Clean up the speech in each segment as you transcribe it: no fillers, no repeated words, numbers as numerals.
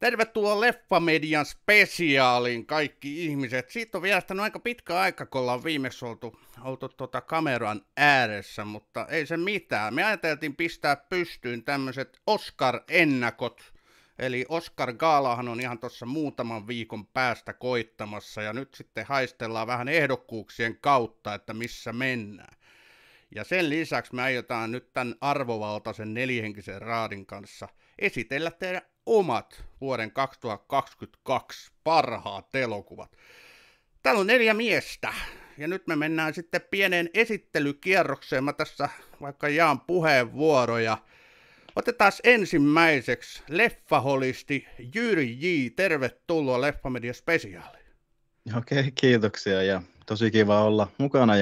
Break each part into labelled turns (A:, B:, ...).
A: Tervetuloa Leffamedian spesiaaliin kaikki ihmiset. Siitä on vierähtänyt aika pitkä aika, kun ollaan viimeksi oltu kameran ääressä, mutta ei se mitään. Me ajateltiin pistää pystyyn tämmöiset Oscar-ennakot. Eli Oscar-gaalahan on ihan tuossa muutaman viikon päästä koittamassa ja nyt sitten haistellaan vähän ehdokkuuksien kautta, että missä mennään. Ja sen lisäksi me aiotaan nyt tämän arvovaltaisen nelihenkisen raadin kanssa esitellä teidän omat vuoden 2022 parhaat elokuvat. Täällä on 4 miestä ja nyt me mennään sitten pieneen esittelykierrokseen. Mä tässä vaikka jaan puheenvuoroja. Otetaan ensimmäiseksi leffaholisti Jyri J. Tervetuloa Leffamedia spesiaaliin.
B: Okei, kiitoksia ja tosi kiva olla mukana.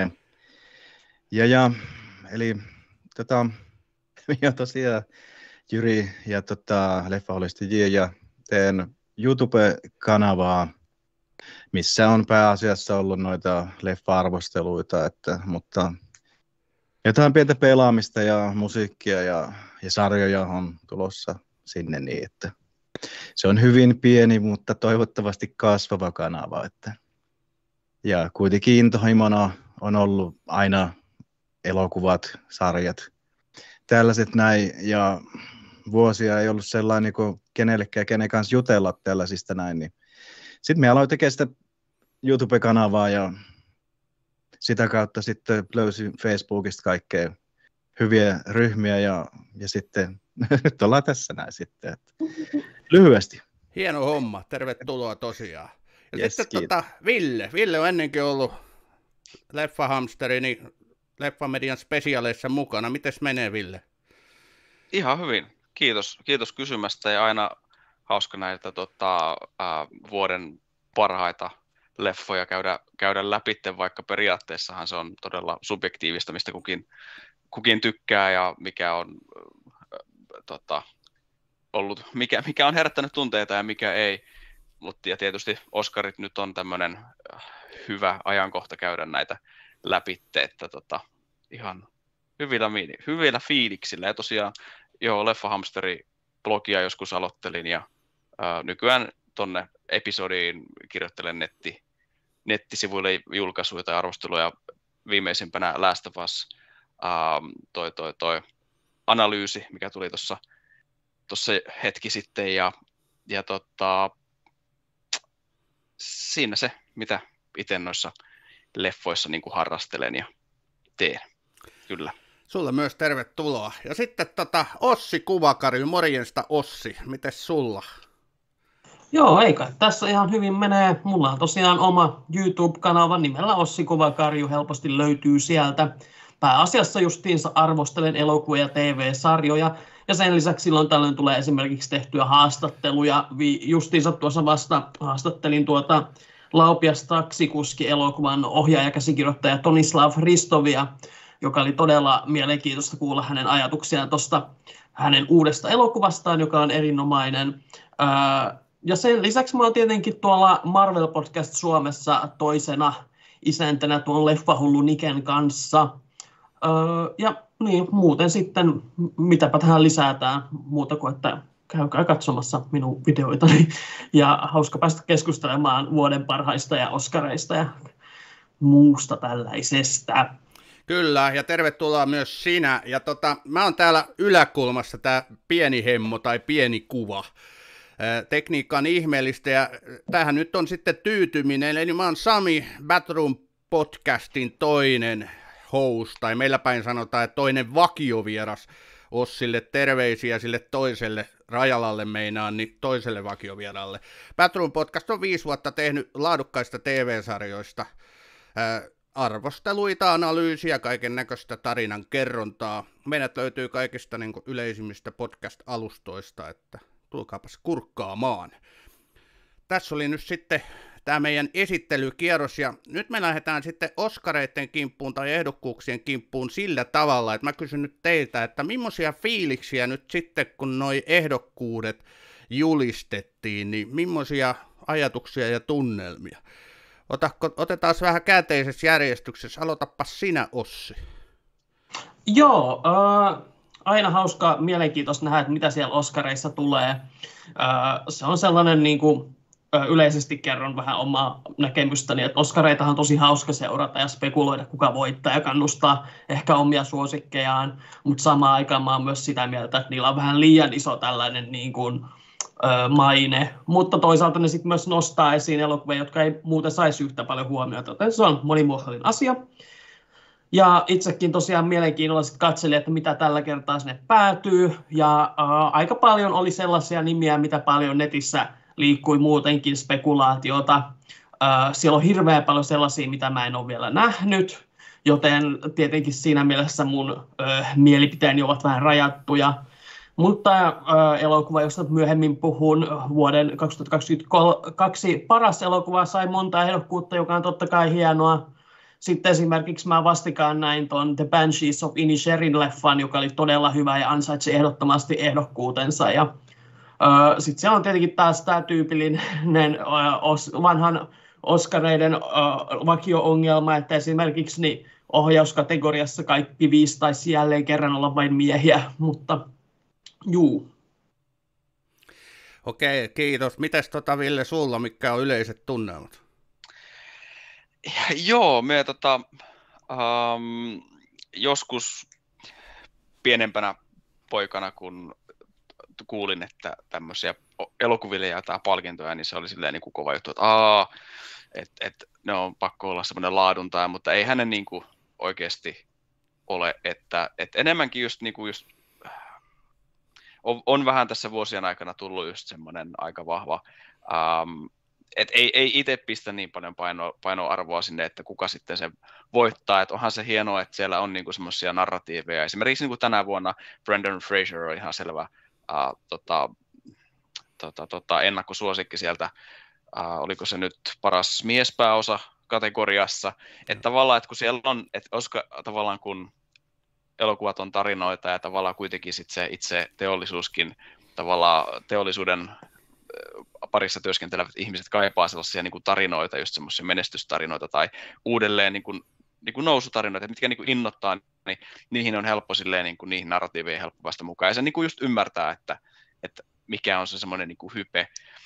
B: Eli minä tosiaan Jyri ja leffaholisti J ja teen YouTube-kanavaa, missä on pääasiassa ollut noita leffa-arvosteluita, mutta jotain pientä pelaamista ja musiikkia ja sarjoja on tulossa sinne niin, että se on hyvin pieni, mutta toivottavasti kasvava kanava. Ja kuitenkin intohimona on ollut aina elokuvat, sarjat, tällaiset näin, ja vuosia ei ollut sellainen kuin kenellekään, kenen kanssa jutella tällaisista näin, niin sitten me aloin tekemään sitä YouTube-kanavaa ja sitä kautta sitten löysin Facebookista kaikkea hyviä ryhmiä ja sitten nyt ollaan tässä näin sitten, että lyhyesti.
A: Hieno homma, tervetuloa tosiaan. Ja
B: yes,
A: sitten Ville on ennenkin ollut Leffahamsteri, niin Leffamedian spesiaaleissa mukana. Mites menee, Ville?
C: Ihan hyvin. Kiitos kysymästä ja aina hauska näitä vuoden parhaita leffoja käydä läpi, vaikka periaatteessahan se on todella subjektiivista, mistä kukin tykkää ja mikä on ollut, mikä on herättänyt tunteita ja mikä ei. Ja tietysti Oscarit nyt on tämmöinen hyvä ajankohta käydä näitä läpi, että ihan hyvillä fiiliksillä. Ja tosiaan Leffahamsteri-blogia joskus aloittelin ja nykyään tonne episodiin kirjoittelen nettisivuille julkaisuja tai arvosteluja. Viimeisimpänä Last of Us, toi analyysi, mikä tuli tuossa hetki sitten ja siinä se, mitä itse noissa leffoissa niin kuin harrastelen ja teen. Kyllä.
A: Sulle myös tervetuloa. Ja sitten Ossi Kuvakarju, morjesta Ossi, mites sulla?
D: Joo, eikä tässä ihan hyvin menee. Mulla on tosiaan oma YouTube-kanava nimellä Ossi Kuvakarju, helposti löytyy sieltä. Pääasiassa justiinsa arvostelen elokuvia ja TV-sarjoja, ja sen lisäksi silloin tällöin tulee esimerkiksi tehtyä haastatteluja. Justiinsa tuossa vasta haastattelin Laupias taksikuski-elokuvan ohjaaja- käsikirjoittaja Tonislav Ristovia, joka oli todella mielenkiintoista kuulla hänen ajatuksiaan tuosta hänen uudesta elokuvastaan, joka on erinomainen. Ja sen lisäksi mä oon tietenkin tuolla Marvel Podcast Suomessa toisena isäntänä tuon Leffahullu Niken kanssa. Ja niin, muuten sitten, mitäpä tähän lisätään muuta kuin, että käykää katsomassa minun videoitani. Ja hauska päästä keskustelemaan vuoden parhaista ja Oscareista ja muusta tällaisesta.
A: Kyllä, ja tervetuloa myös sinä. Ja mä oon täällä yläkulmassa tää pieni hemmo tai pieni kuva. Tekniikka on ihmeellistä ja tämähän nyt on sitten tyytyminen. Eli mä oon Sami, Batroom podcastin toinen host, tai meillä päin sanotaan, että toinen vakiovieras. Ossille terveisiä sille toiselle Rajalalle meinaan, niin toiselle vakiovieraalle. Batroom podcast on 5 vuotta tehnyt laadukkaista TV-sarjoista arvosteluita, analyysiä, kaiken näköistä tarinan kerrontaa. Meidät löytyy kaikista niin kuin yleisimmistä podcast-alustoista, että tulkaapas kurkkaamaan. Tässä oli nyt sitten tämä meidän esittelykierros, ja nyt me lähdetään sitten Oscareiden kimppuun tai ehdokkuuksien kimppuun sillä tavalla, että mä kysyn nyt teiltä, että millaisia fiiliksiä nyt sitten, kun noi ehdokkuudet julistettiin, niin millaisia ajatuksia ja tunnelmia? Otetaan vähän käänteisessä järjestyksessä. Aloitapa sinä, Ossi.
D: Joo, aina hauska, mielenkiintoista nähdä, että mitä siellä Oscareissa tulee. Se on sellainen, niin kuin, yleisesti kerron vähän omaa näkemystäni, että Oscareitahan on tosi hauska seurata ja spekuloida, kuka voittaa ja kannustaa ehkä omia suosikkejaan, mutta samaan aikaan mä oon myös sitä mieltä, että niillä on vähän liian iso tällainen niin kuin, maine, mutta toisaalta ne sitten myös nostaa esiin elokuvia, jotka ei muuten saisi yhtä paljon huomiota, joten se on monimuotoinen asia. Ja itsekin tosiaan mielenkiinnolla sitten katselin, että mitä tällä kertaa sinne päätyy. Ja aika paljon oli sellaisia nimiä, mitä paljon netissä liikkui muutenkin spekulaatiota. Siellä on hirveän paljon sellaisia, mitä mä en ole vielä nähnyt. Joten tietenkin siinä mielessä mun mielipiteeni ovat vähän rajattuja. Mutta elokuva, josta myöhemmin puhun, vuoden 2022 paras elokuva sai monta ehdokkuutta, joka on totta kai hienoa. Sitten esimerkiksi mä vastikään näin ton The Banshees of Inisherin leffan, joka oli todella hyvä ja ansaitsi ehdottomasti ehdokkuutensa. Ja sitten siellä on tietenkin taas tämä tyypillinen vanhan Oscareiden vakio-ongelma, että esimerkiksi niin ohjauskategoriassa kaikki 5 taisi jälleen kerran olla vain miehiä, mutta juu.
A: Okei, kiitos. Mites Ville sulla, mitkä on yleiset tunnelmat?
C: Joo, me joskus pienempänä poikana, kun kuulin, että tämmöisiä elokuville jaetaan palkintoja, niin se oli silleen niin kuin kova juttu, että ne on pakko olla semmoinen laaduntaa, mutta ei hänen niin kuin oikeasti ole, että enemmänkin just, niin kuin just on vähän tässä vuosien aikana tullut just semmoinen aika vahva, että ei itse pistä niin paljon painoarvoa sinne, että kuka sitten se voittaa. Että onhan se hienoa, että siellä on niinku semmoisia narratiiveja. Esimerkiksi niinku tänä vuonna Brendan Fraser on ihan selvä ennakkosuosikki sieltä. Oliko se nyt paras miespääosa kategoriassa. Että tavallaan, että kun siellä on, että tavallaan kun elokuvat on tarinoita ja tavallaan kuitenkin sit se itse teollisuuskin, tavallaan teollisuuden parissa työskentelevät ihmiset kaipaa sellaisia niin kuin tarinoita, just semmoisia menestystarinoita tai uudelleen niin kuin nousutarinoita, mitkä niin kuin innoittaa, niin niihin on helppo silleen, niin kuin niihin narratiiveihin helppo päästä mukaan. Ja se niin kuin just ymmärtää, että mikä on se semmoinen niin kuin hype.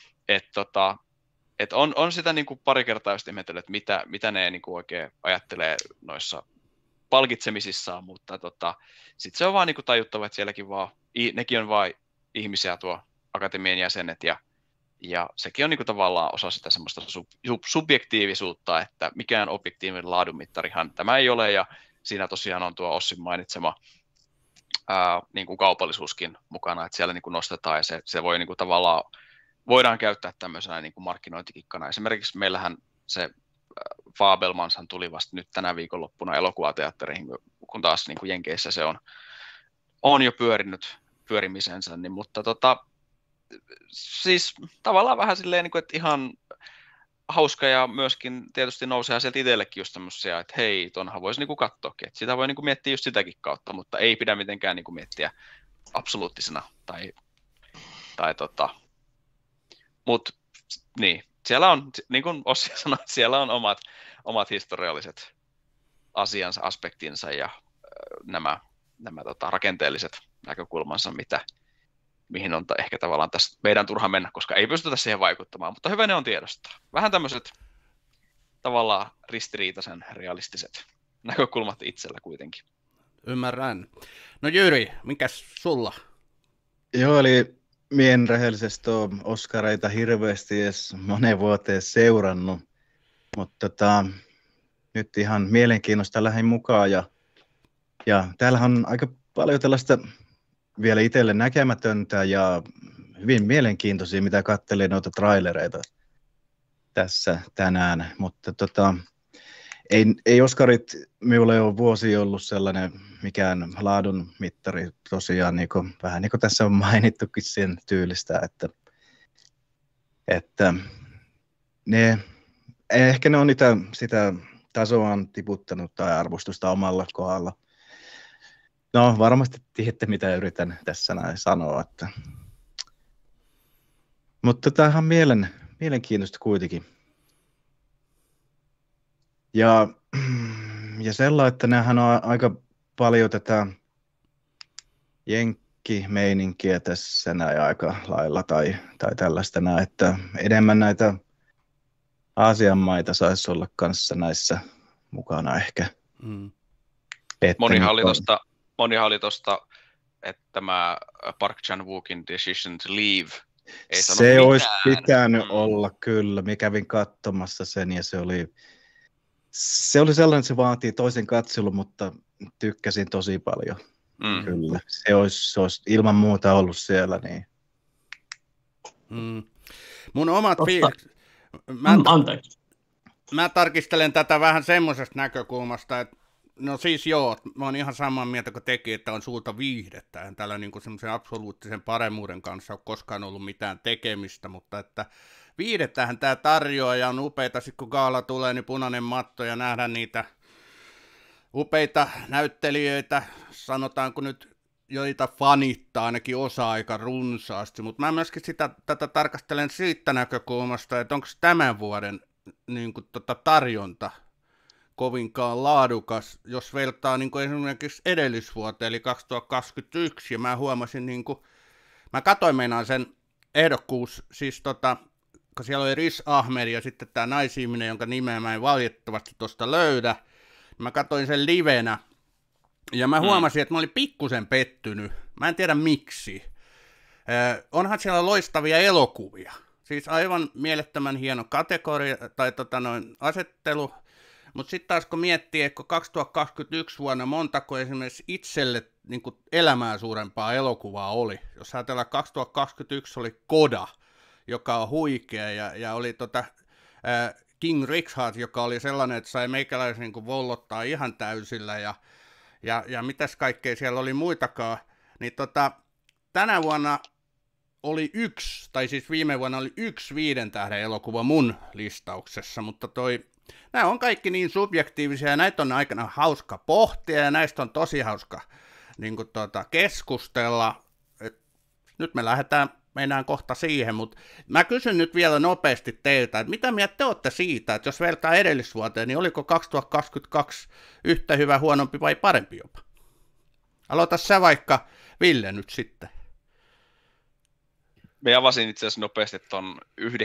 C: Että on sitä niin kuin pari kertaa just ihmetellyt, että mitä ne niin kuin oikein ajattelee noissa palkitsemisissaan, mutta sitten se on vaan niin kuin tajuttava, että sielläkin vaan, nekin on vaan ihmisiä tuo akatemian jäsenet ja sekin on niin kuin tavallaan osa sitä semmoista subjektiivisuutta, että mikään objektiivinen laadunmittarihan tämä ei ole, ja siinä tosiaan on tuo Ossin mainitsema niin kuin kaupallisuuskin mukana, että siellä niin kuin nostetaan, ja se voi niin kuin tavallaan, voidaan käyttää tämmöisenä niin kuin markkinointikikkana. Esimerkiksi meillähän se Fabelmanshan tuli vasta nyt tänä viikonloppuna elokuvateatteriin, kun taas niin kuin Jenkeissä se on jo pyörimisensä, niin, mutta siis tavallaan vähän silleen, että ihan hauska ja myöskin tietysti nousee sieltä itsellekin just tämmöisiä, että hei, tonhan voisi niinku katsoakin, että sitä voi niinku miettiä just sitäkin kautta, mutta ei pidä mitenkään niinku miettiä absoluuttisena mutta niin, siellä on, niin kuin Ossi sanoi, siellä on omat historialliset asiansa, aspektinsa ja nämä rakenteelliset näkökulmansa, mihin on ehkä tavallaan tässä meidän turha mennä, koska ei pystytä siihen vaikuttamaan, mutta hyvä ne on tiedostaa. Vähän tämmöiset tavallaan ristiriitaisen realistiset näkökulmat itsellä kuitenkin.
A: Ymmärrän. No Jyri, minkäs sulla?
B: Joo, eli mie en rehellisesti ole Oscareita hirveästi edes moneen vuoteen seurannut, mutta nyt ihan mielenkiinnosta lähdin mukaan ja täällähän on aika paljon tällaista vielä itselle näkemätöntä ja hyvin mielenkiintoisia, mitä katselin noita trailereita tässä tänään, mutta ei Oscarit minulle ole vuosi ollut sellainen mikään laadun mittari tosiaan, vähän niin kuin tässä on mainittukin sen tyylistä, että ehkä ne on sitä tasoaan tiputtanut tai arvostusta omalla kohdalla. No varmasti tiedätte, mitä yritän tässä näin sanoa. Mutta tämähän on mielenkiintoista kuitenkin. Ja sellainen, että näähän on aika paljon tätä jenkkimeininkiä tässä näin aika lailla tai tällaista näin, että enemmän näitä Aasian maita saisi olla kanssa näissä mukana ehkä.
C: Monihan oli tosta, että tämä Park Chan-wookin Decision to Leave ei sano
B: se
C: mitään.
B: olisi pitänyt olla kyllä. Minä kävin katsomassa sen ja se oli sellainen, että se vaatii toisen katselun, mutta tykkäsin tosi paljon. Kyllä. Se olisi ilman muuta ollut siellä. Niin.
A: Mun omat fiilikset.
D: Anteeksi.
A: Mä tarkistelen tätä vähän semmoisesta näkökulmasta, että no siis joo, mä oon ihan samaa mieltä kuin teki, että on suurta viihdettä. En tällä niin semmoisen absoluuttisen paremmuuden kanssa ole koskaan ollut mitään tekemistä, mutta että viihdettähän tää tarjoaa ja on upeita, sit kun gaala tulee, niin punainen matto ja nähdään niitä upeita näyttelijöitä, sanotaanko nyt, joita fanittaa ainakin osa aika runsaasti, mutta mä myöskin tätä tarkastelen siitä näkökulmasta, että onko tämän vuoden niin kuin, tarjonta kovinkaan laadukas, jos vertaa niin kuin esimerkiksi edellisvuoteen, eli 2021, ja mä huomasin, niin kuin, mä katsoin meinaan sen ehdokkuus, siis kun siellä oli Riz Ahmed ja sitten tämä naisihminen, jonka nimeä mä en valitettavasti tuosta löydä, mä katsoin sen livenä, ja mä huomasin, että mä olin pikkusen pettynyt, mä en tiedä miksi. Onhan siellä loistavia elokuvia, siis aivan mielettömän hieno kategoria tai asettelu, mutta sitten taas kun miettii, että 2021 vuonna montako esimerkiksi itselle niin kuin elämää suurempaa elokuvaa oli. Jos ajatellaan, 2021 oli Koda, joka on huikea, ja oli King Richard, joka oli sellainen, että sai meikäläisen niin kuin vollottaa ihan täysillä, ja mitäs kaikkea siellä oli muitakaan. Niin tänä vuonna oli viime vuonna oli 1 5 tähden elokuva mun listauksessa, mutta nämä on kaikki niin subjektiivisia ja näitä on aikana hauska pohtia ja näistä on tosi hauska niin kuin keskustella. Nyt me mennään kohta siihen, mutta mä kysyn nyt vielä nopeasti teiltä, että mitä mieltä te olette siitä, että jos vertaa edellisvuoteen, niin oliko 2022 yhtä hyvä, huonompi vai parempi jopa? Aloita sä vaikka, Ville, nyt sitten.
C: Me avasin itse asiassa nopeasti tuon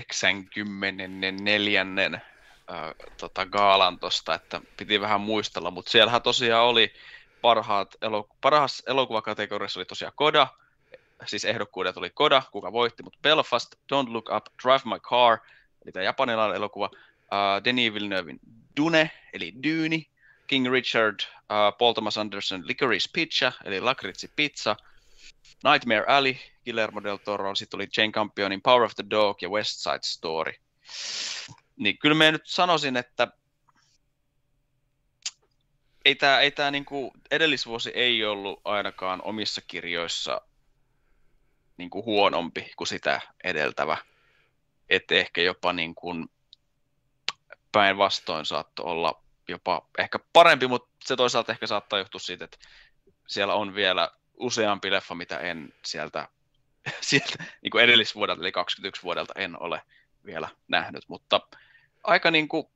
C: 94. Gaalan tosta, että piti vähän muistella, mutta siellähän tosiaan oli parhaassa elokuvakategoriassa oli tosiaan Koda, siis ehdokkuudet oli Koda, kuka voitti, mutta Belfast, Don't Look Up, Drive My Car, eli tämä japanilainen elokuva, Denis Villeneuvein Dune, eli Dune, King Richard, Paul Thomas Anderson Licorice Pizza, eli Lakritsi Pizza, Nightmare Alley, Guillermo del Toro, sitten oli Jane Campionin Power of the Dog ja West Side Story. Niin kyllä mä nyt sanoisin, että ei tää niinku edellisvuosi ei ollut ainakaan omissa kirjoissa niinku huonompi kuin sitä edeltävä. Että ehkä jopa niinku päinvastoin saattoi olla jopa ehkä parempi, mutta se toisaalta ehkä saattaa johtua siitä, että siellä on vielä useampi leffa, mitä en sieltä niin kuin edellisvuodelta, eli 21 vuodelta en ole vielä nähnyt, mutta aika niin kuin,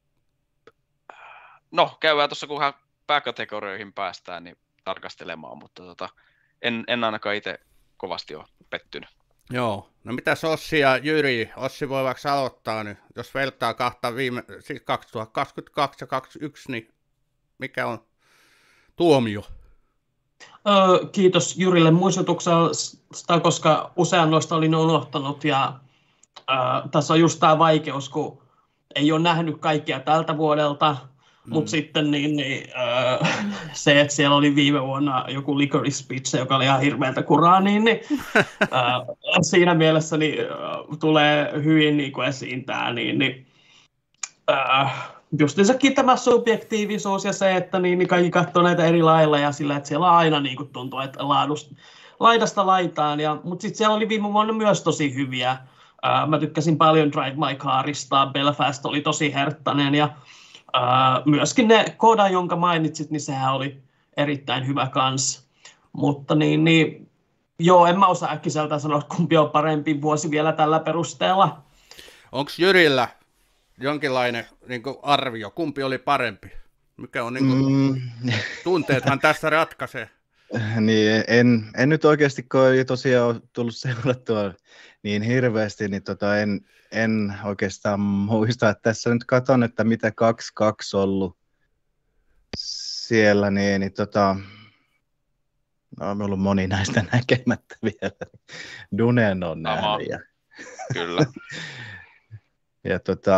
C: no käydään tuossa kunhan pääkategorioihin päästään niin tarkastelemaan, mutta en ainakaan itse kovasti ole pettynyt.
A: Joo, no mitäs Ossi ja Jyri, Ossi voi vaikka aloittaa nyt, jos vertaa siis 2022 ja 2021, niin mikä on tuomio?
D: Kiitos Jyrille muistutuksesta, koska usean noista olin unohtanut ja tässä on just tämä vaikeus, kun ei ole nähnyt kaikkia tältä vuodelta, mutta sitten se, että siellä oli viime vuonna joku Licorice Pizza, joka oli ihan hirveältä kuraa, niin siinä mielessä tulee hyvin esiin tämä, justiinsakin tämä subjektiivisuus ja se, että kaikki katsoo näitä eri lailla ja sillä, että siellä aina tuntuu, että laidasta laitaan. Mutta sitten siellä oli viime vuonna myös tosi hyviä. Mä tykkäsin paljon Drive My Carista, Belfast oli tosi herttainen ja myöskin ne Koda, jonka mainitsit, niin sehän oli erittäin hyvä kans. Mutta joo, en mä osaa äkkiseltä sanoa, kumpi on parempi vuosi vielä tällä perusteella.
A: Onko Jyrillä jonkinlainen arvio, kumpi oli parempi? Mikä on tunteethan tässä ratkaisee?
B: Niin, en nyt oikeasti, kun ei tosiaan ole tullut seurattua niin hirveästi, niin en oikeastaan muista, että tässä nyt katson, että mitä 2-2 ollut siellä, niin no, on ollut moni näistä näkemättä vielä. Dunen on nähnyt. Ja,
C: kyllä.
B: ja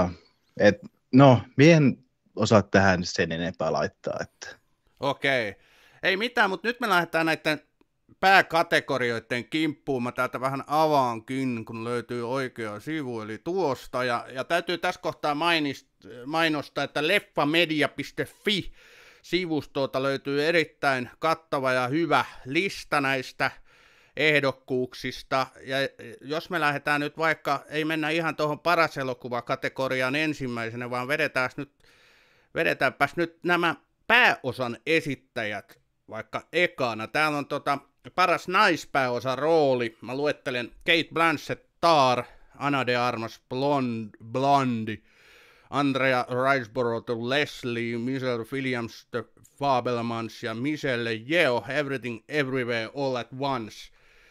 B: no, en osaa tähän sen enempää laittaa. Että.
A: Okei. Ei mitään, mutta nyt me lähdetään näiden pääkategorioiden kimppuun. Mä täältä vähän avaankin, kun löytyy oikea sivu, eli tuosta. Ja täytyy tässä kohtaa mainostaa, että leffamedia.fi sivustolta löytyy erittäin kattava ja hyvä lista näistä ehdokkuuksista. Ja jos me lähdetään nyt vaikka, ei mennä ihan tuohon paras elokuvakategoriaan ensimmäisenä, vaan vedetäänpäs nyt nämä pääosan esittäjät vaikka ekana. Täällä on paras naispääosan rooli. Mä luettelen Cate Blanchett, Tar, Ana de Armas, Blondie, Andrea Riseborough, Leslie, Michelle Williams, The Fabelmans ja Michelle Yeoh, Everything Everywhere All at Once.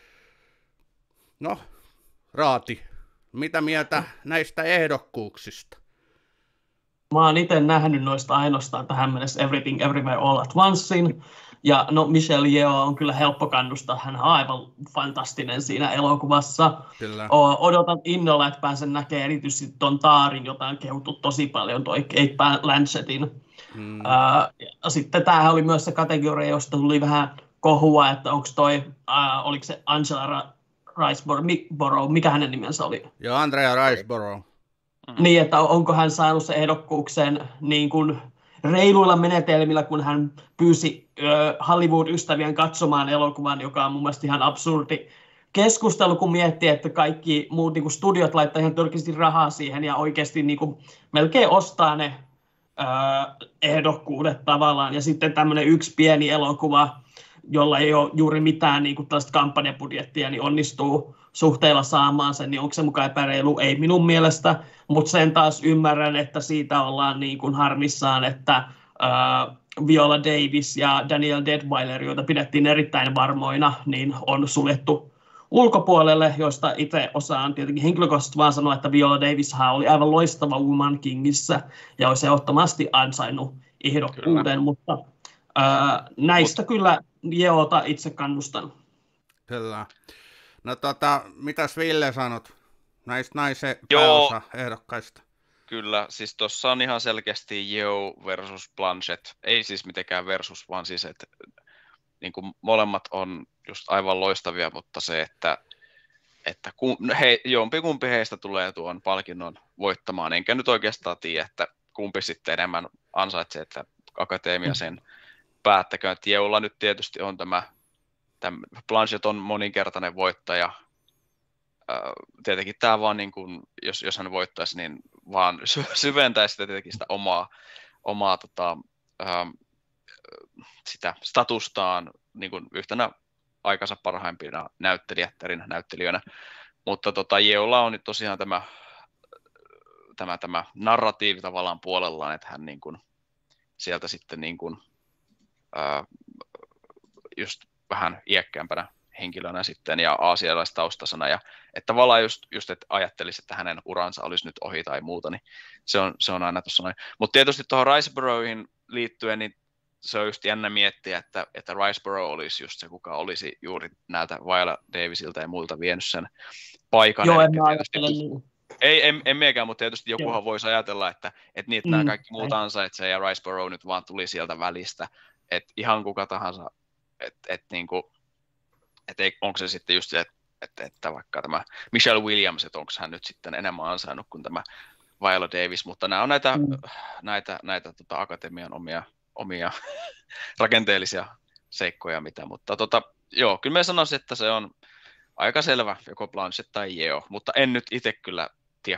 A: No, Raati, mitä mieltä näistä ehdokkuuksista?
D: Mä oon itse nähnyt noista ainoastaan tähän mennessä Everything Everywhere All at Oncein. Ja no Michelle Yeoh on kyllä helppo kannustaa, hän on aivan fantastinen siinä elokuvassa. Kyllä. Odotan innolla, että pääsen näkemään erityisesti ton Tarin, jota on kehuttu tosi paljon, toi Cate Blanchettin. Sitten tämähän oli myös se kategoria, josta tuli vähän kohua, että onko oliko se Angela Riseborough, mikä hänen nimensä oli?
A: Joo, Andrea Riseborough.
D: Niin, että onko hän saanut se ehdokkuuksen niin kuin reiluilla menetelmillä, kun hän pyysi Hollywood-ystävien katsomaan elokuvan, joka on mun mielestä ihan absurdi keskustelu, kun miettii, että kaikki muut niin kuin studiot laittaa ihan törkeästi rahaa siihen ja oikeasti niin kuin melkein ostaa ne ehdokkuudet tavallaan. Ja sitten tämmöinen yksi pieni elokuva, jolla ei ole juuri mitään niin kuin tällaista kampanjabudjettia, niin onnistuu suhteella saamaan sen, niin onko se mukaan epäreilu? Ei minun mielestä, mutta sen taas ymmärrän, että siitä ollaan niin kuin harmissaan, että Viola Davis ja Daniel Deadwyler, joita pidettiin erittäin varmoina, niin on suljettu ulkopuolelle, joista itse osaan tietenkin henkilökohtaisesti vaan sanoa, että Viola Davishan oli aivan loistava Woman Kingissä ja olisi ehdottomasti ansainnut ehdokkuuden, mutta näistä kyllä Yeohta itse kannustan.
A: Kyllä. No mitäs Ville sanot näistä naisen pääosa ehdokkaista?
C: Kyllä, siis tuossa on ihan selkeästi Yeoh versus Blanchett. Ei siis mitenkään versus, vaan siis, että niin kuin molemmat on just aivan loistavia, mutta se, että jompikumpi heistä tulee tuon palkinnon voittamaan, enkä nyt oikeastaan tiedä, että kumpi sitten enemmän ansaitsee, että akateemia sen päättäköön. Että Yeohlla nyt tietysti on tämä Blanchett on moninkertainen voittaja. Tietenkin tämä vaan, niin kuin, jos hän voittaisi, niin vaan syventäisi sitä tietenkin sitä omaa sitä statustaan niin kuin yhtenä aikansa parhaimpina näyttelijöinä. Mutta Yeohlla on nyt tosiaan tämä narratiivi tavallaan puolellaan, että hän niin kuin, sieltä sitten niin kuin, just vähän iäkkäämpänä henkilönä sitten ja aasialaistaustaisena ja että tavallaan just että ajattelisi, että hänen uransa olisi nyt ohi tai muuta, niin se on aina tuossa noin. Mutta tietysti tuohon Riseboroughhin liittyen, niin se on just jännä miettiä, että Riseborough olisi just se, kuka olisi juuri näiltä Viola Davisilta ja muilta vienyt sen paikan.
D: Joo, en mä ajattele niin.
C: En miekään, mutta tietysti jokuhan voisi ajatella, että niitä nämä kaikki muut ansaitsee ja Riseborough nyt vaan tuli sieltä välistä, että ihan kuka tahansa, onko se sitten just se, että vaikka tämä Michelle Williams, että onko hän nyt sitten enemmän ansainnut kuin tämä Viola Davis, mutta nämä on näitä akatemian omia rakenteellisia seikkoja, mutta joo, kyllä mä sanoisin, että se on aika selvä, joko Blanchett tai Yeoh, mutta en nyt itse kyllä tiedä,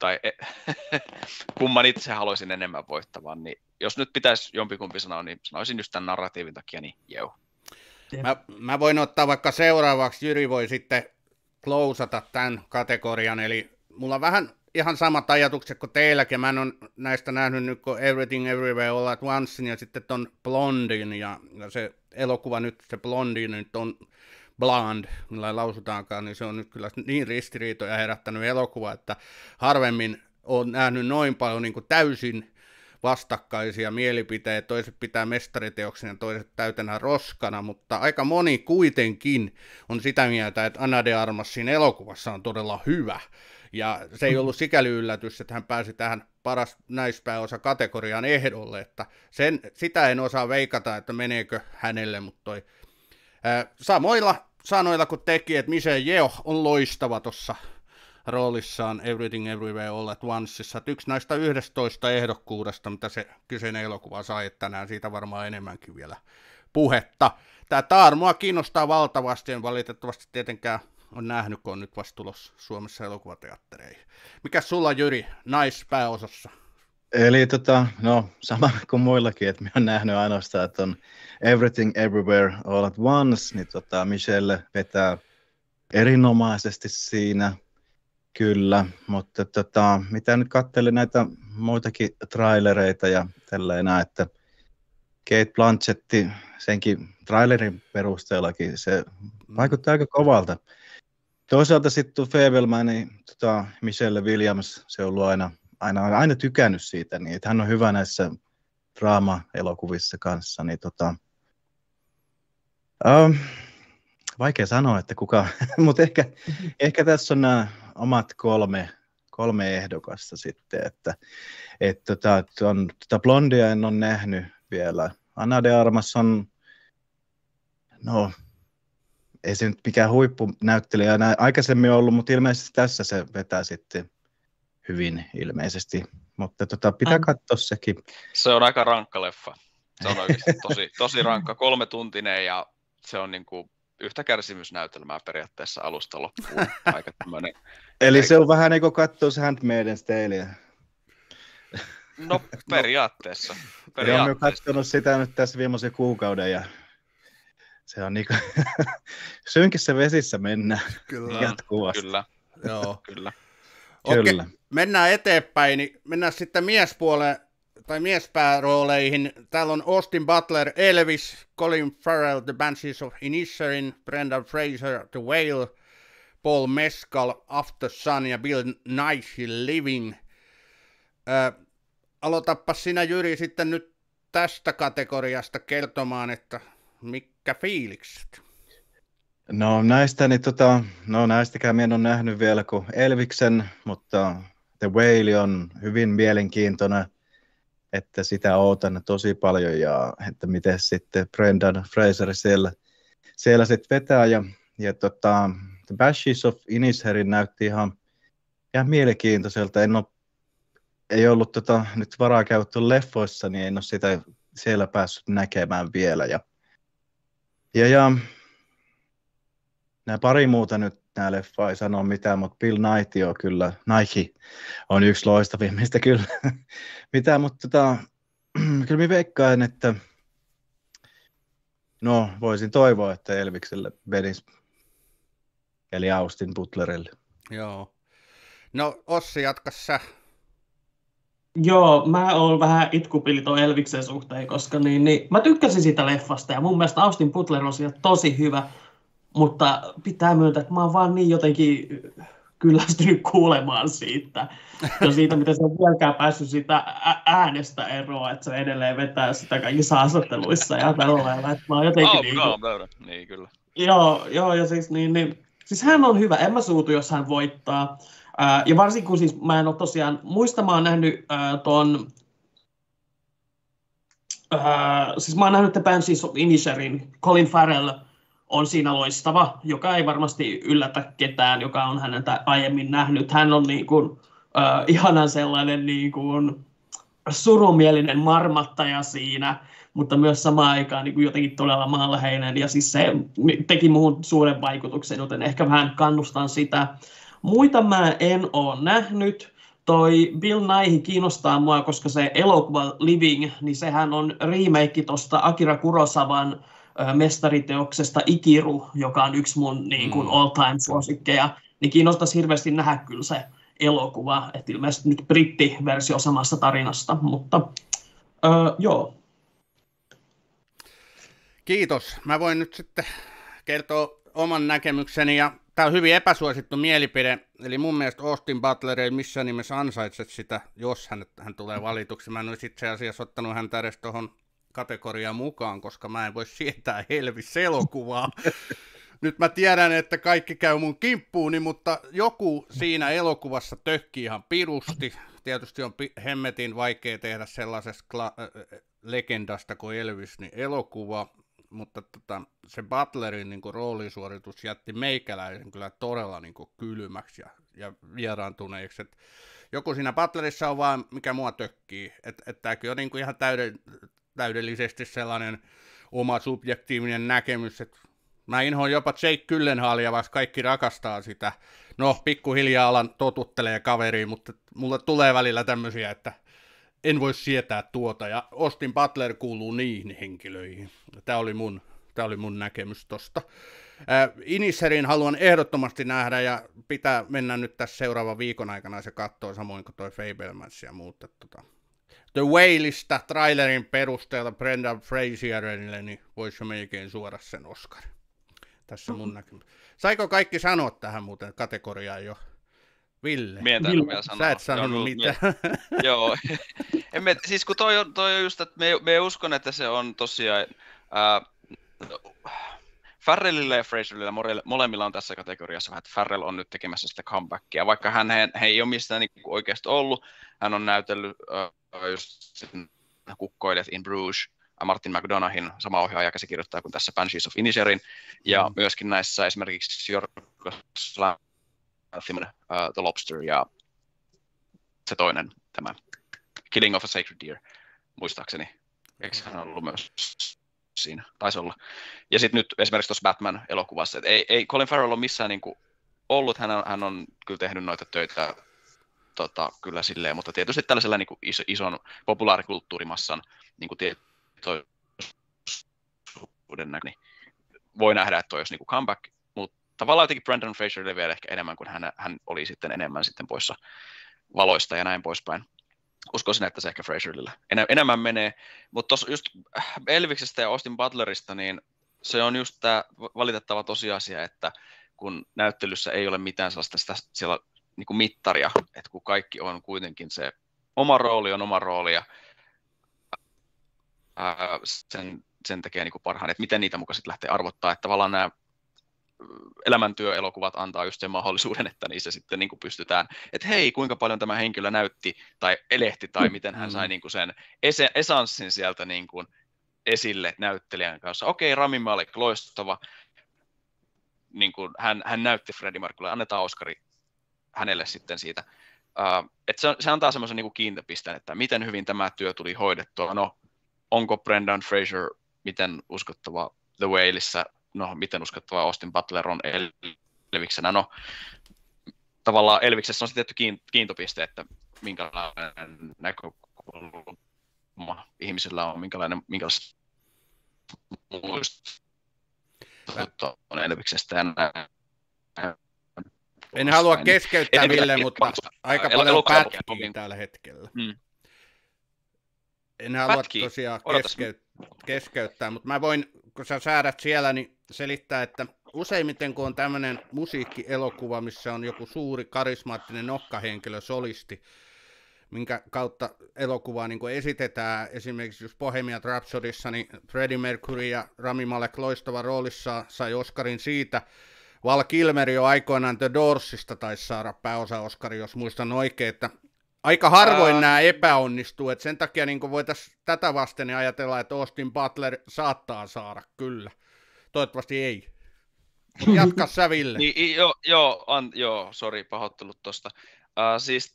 C: kumman itse haluaisin enemmän voittavan, niin jos nyt pitäisi jompikumpi sanoa, niin sanoisin just tämän narratiivin takia, niin Yeoh.
A: Mä voin ottaa vaikka seuraavaksi, Jyri voi sitten closata tämän kategorian, eli mulla vähän ihan samat ajatukset kuin teilläkin. Mä en näistä nähnyt nyt kuin Everything Everywhere All at Once ja sitten ton Blondin ja se elokuva nyt, se Blondin nyt on Blonde, millä lausutaankaan, niin se on nyt kyllä niin ristiriitoja herättänyt elokuva, että harvemmin on nähnyt noin paljon niin kuin täysin vastakkaisia mielipiteitä. Toiset pitää mestariteoksen ja toiset täytenä roskana, mutta aika moni kuitenkin on sitä mieltä, että Ana de Armas siinä elokuvassa on todella hyvä. Ja se ei ollut sikäli yllätys, että hän pääsi tähän paras naispääosa kategorian ehdolle, että sitä en osaa veikata, että meneekö hänelle, mutta samoilla sanoilla kuin teki, että Michelle Yeoh on loistava tuossa roolissaan Everything Everywhere All at Onceissa. Että yksi näistä 11 ehdokkuudesta, mitä se kyseinen elokuva sai, että tänään siitä varmaan enemmänkin vielä puhetta. Tämä Tar mua kiinnostaa valtavasti, en valitettavasti tietenkään on nähnyt, kun on nyt vasta tulossa Suomessa elokuvateattereihin. Mikäs sulla, Jyri, naispääosassa?
B: Eli no sama kuin muillakin, että minä olen nähnyt ainoastaan, että on Everything Everywhere All at Once, niin Michelle vetää erinomaisesti siinä, kyllä, mutta mitä nyt katselin näitä muitakin trailereita ja tällainen, että Cate Blanchetti, senkin trailerin perusteellakin, se vaikuttaa aika kovalta. Toisaalta sitten Fabelman, niin Michelle Williams, se on ollut aina tykännyt siitä, niin että hän on hyvä näissä draama-elokuvissa kanssa, niin vaikea sanoa, että kuka, mutta ehkä tässä on nämä omat kolme ehdokasta sitten, että Blondia en ole nähnyt vielä. Ana de Armas on, no ei se nyt mikään huippunäyttelijä aikaisemmin ollut, mutta ilmeisesti tässä se vetää sitten hyvin ilmeisesti, mutta pitää katsoa sekin.
C: Se on aika rankka leffa. Se on oikeasti tosi rankka, 3-tuntinen ja se on niinku yhtä kärsimysnäytelmää periaatteessa alusta loppuun. Aika tämmöinen.
B: Eli se on vähän niin kuin katsoa se Handmaid's Taleä.
C: No periaatteessa.
B: Olen katsonut sitä nyt tässä viimeisen kuukauden ja se on niinku synkissä vesissä mennään jatkuvasti.
C: Kyllä.
A: Joo.
C: Kyllä.
A: Okei, mennään eteenpäin, niin mennään sitten miespuoleen tai miespäärooleihin. Täällä on Austin Butler, Elvis, Colin Farrell, The Banshees of Inisherin, Brendan Fraser, The Whale, Paul Mescal, After Sun ja Bill Nighy Living. Aloitapa sinä, Jyri, sitten nyt tästä kategoriasta kertomaan, että mitkä fiilikset?
B: No näistä, niin näistäkään minä en ole nähnyt vielä kuin Elviksen, mutta The Whale on hyvin mielenkiintoinen, että sitä odotan tosi paljon ja että miten sitten Brendan Fraser siellä sitten vetää ja The Banshees of Inisherin näytti ihan mielenkiintoiselta. Ei ollut nyt varaa käyttää leffoissa, niin en ole sitä siellä päässyt näkemään vielä ja nämä pari muuta nyt nämä leffa ei sano mitään, mutta Bill Nighy on kyllä, Nighy on yksi loistavimmista kyllä. Mitä, mutta kyllä minä veikkaan, että no voisin toivoa, että Elvikselle venisi, eli Austin Butlerille.
A: Joo. No Ossi, jatka sä.
D: Joo, mä oon vähän itkupilli ton Elviksen suhteen, koska mä tykkäsin siitä leffasta ja mun mielestä Austin Butler on siellä tosi hyvä. Mutta pitää myöntää, että mä oon vaan niin jotenkin kyllästynyt kuulemaan siitä. Ja siitä, miten se on vieläkään päässyt siitä äänestä eroa, että se edelleen vetää sitä kaikissa haastatteluissa ja tällailla. Että mä oon jotenkin
C: niin kyllä.
D: Joo, ja siis hän on hyvä. En mä suutu, jos hän voittaa. Ja varsinkin kun siis mä en ole tosiaan, mä oon nähnyt siis mä oon nähnyt The Banshees of Inisherin, Colin Farrell on siinä loistava, joka ei varmasti yllätä ketään, joka on häntä aiemmin nähnyt. Hän on niin kuin, ihanan sellainen niin kuin surumielinen marmattaja siinä, mutta myös samaan aikaan niin kuin jotenkin todella maanläheinen. Ja siis se teki muuhun suuren vaikutuksen, joten ehkä vähän kannustan sitä. Muita mä en ole nähnyt. Toi Bill Nighy kiinnostaa mua, koska se elokuva Living, niin sehän on remake tuosta Akira Kurosawan mestariteoksesta Ikiru, joka on yksi mun niin kuin all-time suosikkeja, niin kiinnostaisi hirveästi nähdä kyllä se elokuva, että ilmeisesti nyt brittiversio samasta tarinasta, mutta joo.
A: Kiitos. Mä voin nyt sitten kertoa oman näkemykseni, ja tämä on hyvin epäsuosittu mielipide, eli mun mielestä Austin Butler ei missään nimessä ansaitse sitä, jos hän tulee valituksi. Mä en olisi itse asiassa ottanut häntä edes tuohon kategoriaan mukaan, koska mä en voi sietää Elvis-elokuvaa. Nyt mä tiedän, että kaikki käy mun kimppuuni, mutta joku siinä elokuvassa tökkii ihan pirusti. Tietysti on hemmetin vaikea tehdä sellaisesta legendasta kuin Elvis niin elokuva, mutta se Butlerin niin kuin roolisuoritus jätti meikäläisen kyllä todella niin kuin kylmäksi ja vieraantuneeksi. Et joku siinä Butlerissa on vaan, mikä mua tökkii. Että tämäkin on niin kuin ihan täydellisesti sellainen oma subjektiivinen näkemys, että mä inhoan jopa Jake Gyllenhaalia, vaikka kaikki rakastaa sitä. No, pikkuhiljaa alan totuttelee kaveriin, mutta mulle tulee välillä tämmöisiä, että en voi sietää tuota, ja Austin Butler kuuluu niihin henkilöihin. Tämä oli mun näkemys tosta. Inisherin haluan ehdottomasti nähdä, ja pitää mennä nyt tässä seuraavan viikon aikana se kattoo, samoin kuin toi Fabelmans ja muut. The Whaleista trailerin perusteella Brendan Fraserille, niin voisi jo melkein suoda sen Oscar. Tässä mun näkemys. Saiko kaikki sanoa tähän muuten kategoriaan jo? Ville?
C: Mietään vielä sanoa.
A: Sä et sanonut mitään.
C: Joo. Siis kun toi on just, että me uskon, että se on tosiaan... Farrellilla ja Fraserilla molemmilla on tässä kategoriassa vähän, että Farrell on nyt tekemässä sitä comebackia, vaikka hän ei ole missään niin oikeasti ollut. Hän on näytellyt just Kukkoilijat in Bruges, Martin McDonaghin, sama ohjaaja ja käsikirjoittaja kuin tässä Banshees of Inisherin, ja myöskin näissä esimerkiksi Yorgos Lanthimon The Lobster ja se toinen, tämä Killing of a Sacred Deer, muistaakseni. Eikö hän ollut myös siinä? Taisi olla. Ja sitten nyt esimerkiksi tuossa Batman-elokuvassa, että ei Colin Farrell ole missään niinku ollut, hän on kyllä tehnyt noita töitä kyllä silleen, mutta tietysti tällaisella niinku ison populaarikulttuurimassan niinku niin voi nähdä, että toi olisi niinku comeback, mutta tavallaan jotenkin Brendan Fraserille vielä ehkä enemmän, kuin hän oli sitten enemmän sitten poissa valoista ja näin poispäin. Uskoisin, että se ehkä Fraserille enemmän menee, mutta tuossa just Elviksestä ja Austin Butlerista, niin se on just tämä valitettava tosiasia, että kun näyttelyssä ei ole mitään sellaista siellä niinku mittaria, että kun kaikki on kuitenkin se oma rooli on oma rooli ja sen tekee niinku parhaan, että miten niitä mukaan sitten lähtee arvottaa, että tavallaan nämä elämäntyöelokuvat antaa just sen mahdollisuuden, että niissä sitten niinku pystytään, että hei, kuinka paljon tämä henkilö näytti tai elehti tai miten hän sai niinku sen esanssin sieltä niinku esille näyttelijän kanssa. Okei, Rami Malek, loistava. Niinku hän näytti Freddie Mercurylle, annetaan Oscari hänelle sitten siitä. Että se antaa semmoisen niinku kiintopisteen, että miten hyvin tämä työ tuli hoidettua. No, onko Brendan Fraser miten uskottava The Whaleissa, no miten uskottava Austin Butler on Elviksenä, no tavallaan Elviksessä on sitten tietty kiintopiste, että minkälainen näkökulma ihmisellä on, minkälaiset muistot on Elviksestä ja näin.
A: En halua keskeyttää Ville, mutta aika paljon pätkii tällä hetkellä. En halua tosiaan keskeyttää, mutta mä voin, kun sä säädät siellä, niin selittää, että useimmiten kun on tämmöinen musiikkielokuva, missä on joku suuri karismaattinen nokkahenkilö, solisti, minkä kautta elokuvaa niin kuin esitetään, esimerkiksi just Bohemian Rhapsodyssa, niin Freddie Mercury ja Rami Malek loistava roolissa sai Oscarin siitä. Val Kilmer jo aikoinaan The Doorsista taisi saada pääosa-Oscari, jos muistan oikein, että aika harvoin nämä epäonnistuu, että sen takia niin voitaisiin tätä vasten ajatella, että Austin Butler saattaa saada, kyllä. Toivottavasti ei. Jatka sä, Ville.
C: Niin, sori, pahoittelut tosta. Siis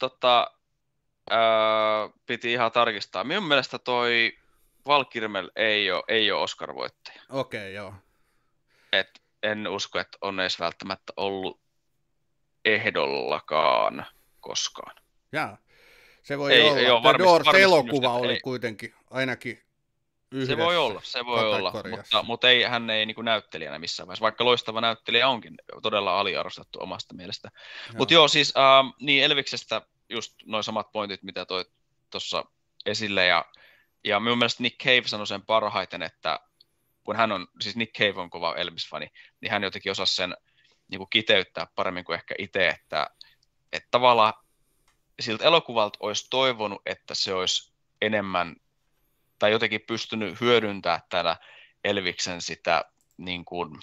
C: piti ihan tarkistaa. Minun mielestä toi Val Kilmer ei ole Oscar-voittaja.
A: Okei, joo.
C: En usko, että on edes välttämättä ollut ehdollakaan koskaan.
A: Jaa. Se voi olla. The Doors-elokuva oli kuitenkin ainakin yhdessä
C: se voi olla, mutta hän ei niin kuin näyttelijänä missään vaiheessa, vaikka loistava näyttelijä onkin todella aliarvostettu omasta mielestä. Mutta joo, siis niin Elviksestä just noin samat pointit, mitä toi tuossa esille, ja minun mielestä Nick Cave sanoi sen parhaiten, että kun hän on, siis Nick Cave on kova Elvis-fani, niin hän jotenkin osasi sen niin kuin kiteyttää paremmin kuin ehkä itse, että tavallaan siltä elokuvalta olisi toivonut, että se olisi enemmän tai jotenkin pystynyt hyödyntämään tällä Elviksen sitä, niin kuin,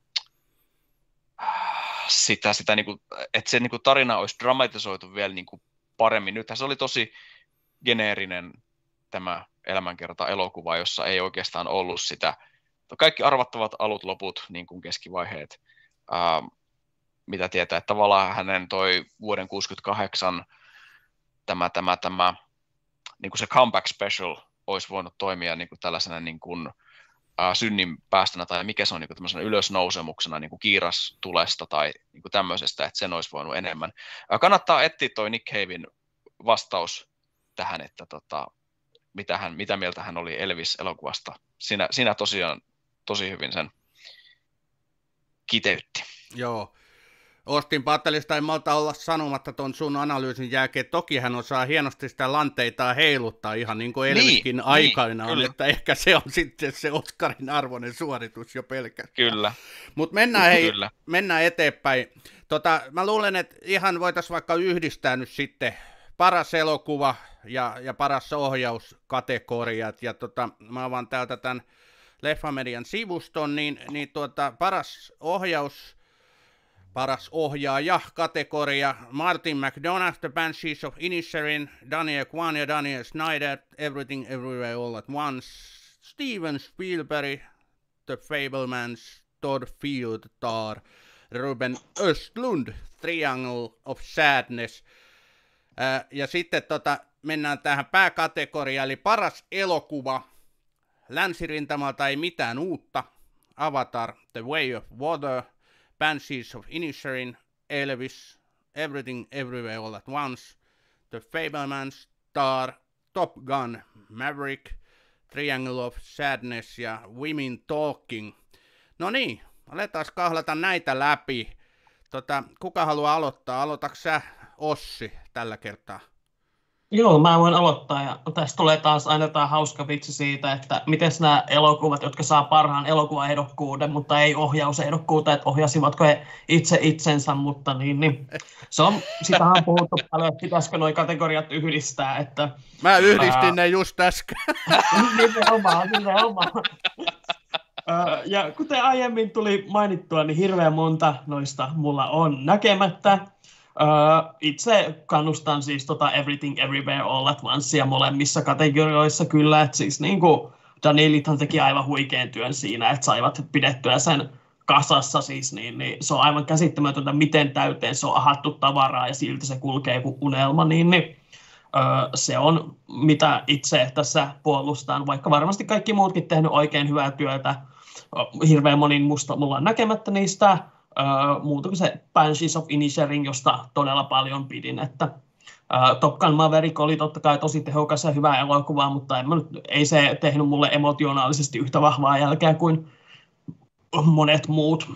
C: sitä niin kuin, että se niin kuin tarina olisi dramatisoitu vielä niin kuin paremmin. Nythän se oli tosi geneerinen tämä elämänkerta-elokuva, jossa ei oikeastaan ollut sitä, kaikki arvattavat alut, loput, niin kuin keskivaiheet, mitä tietää, että tavallaan hänen toi vuoden 1968 tämä niin kuin se comeback special olisi voinut toimia niin kuin tällaisena niin kuin, synnin päästönä, tai mikä se on niin kuin tämmöisenä ylösnousemuksena niin kuin kiirastulesta tai niin kuin tämmöisestä, että sen olisi voinut enemmän. Kannattaa etsiä toi Nick Caven vastaus tähän, että mitä mieltä hän oli Elvis-elokuvasta. Siinä tosiaan tosi hyvin sen kiteytti.
A: Joo. Austin Battlesta ei malta olla sanomatta ton sun analyysin jälkeen. Toki hän osaa hienosti sitä lanteitaan heiluttaa ihan niin kuin Elviskin aikanaan, että ehkä se on sitten se Oscarin arvoinen suoritus jo pelkästään.
C: Kyllä.
A: Mutta mennään eteenpäin. Mä luulen, että ihan voitaisiin vaikka yhdistää nyt sitten paras elokuva ja paras ohjauskategoriat. Ja mä avaan täältä tämän Leffamedian sivuston, niin paras ohjaaja kategoria: Martin McDonagh, The Banshees of Inisherin, Daniel Kwan ja Daniel Snyder, Everything Everywhere All at Once, Steven Spielberg, The Fabelmans, Todd Field, Tar, Ruben Östlund, Triangle of Sadness. Ja sitten mennään tähän pääkategoriaan, eli paras elokuva. Länsirintamalta ei mitään uutta: Avatar, The Way of Water, Banshees of Inisherin, Elvis, Everything Everywhere All at Once, The Fabelmans, Tar, Top Gun, Maverick, Triangle of Sadness ja Women Talking. No niin, aletaan kahlata näitä läpi. Kuka haluaa aloittaa? Aloitatko sä, Ossi, tällä kertaa?
D: Joo, mä voin aloittaa, ja tästä tulee taas aina tämä hauska vitsi siitä, että miten nämä elokuvat, jotka saa parhaan elokuvaehdokkuuden, mutta ei ohjausehdokkuutta, että ohjasivatko he itse itsensä, mutta niin. Se on, sitähän on puhuttu paljon, että pitäisikö nuo kategoriat yhdistää, että...
A: Mä yhdistin ne just äsken.
D: Nimenomaan. Ja kuten aiemmin tuli mainittua, niin hirveän monta noista mulla on näkemättä. Itse kannustan siis Everything Everywhere All at Oncea molemmissa kategorioissa kyllä, että siis niinku Danielithan teki aivan huikean työn siinä, että saivat pidettyä sen kasassa siis, niin se on aivan käsittämätöntä, miten täyteen se on ahattu tavaraa ja silti se kulkee kuin unelma, niin se on mitä itse tässä puolustan, vaikka varmasti kaikki muutkin tehnyt oikein hyvää työtä, hirveän monin mulla on näkemättä niistä. Muuta kuin se Banshees of Inisherin, josta todella paljon pidin, että Top Gun Maverick oli totta kai tosi tehokas ja hyvä elokuva, mutta ei se tehnyt mulle emotionaalisesti yhtä vahvaa jälkeä kuin monet muut.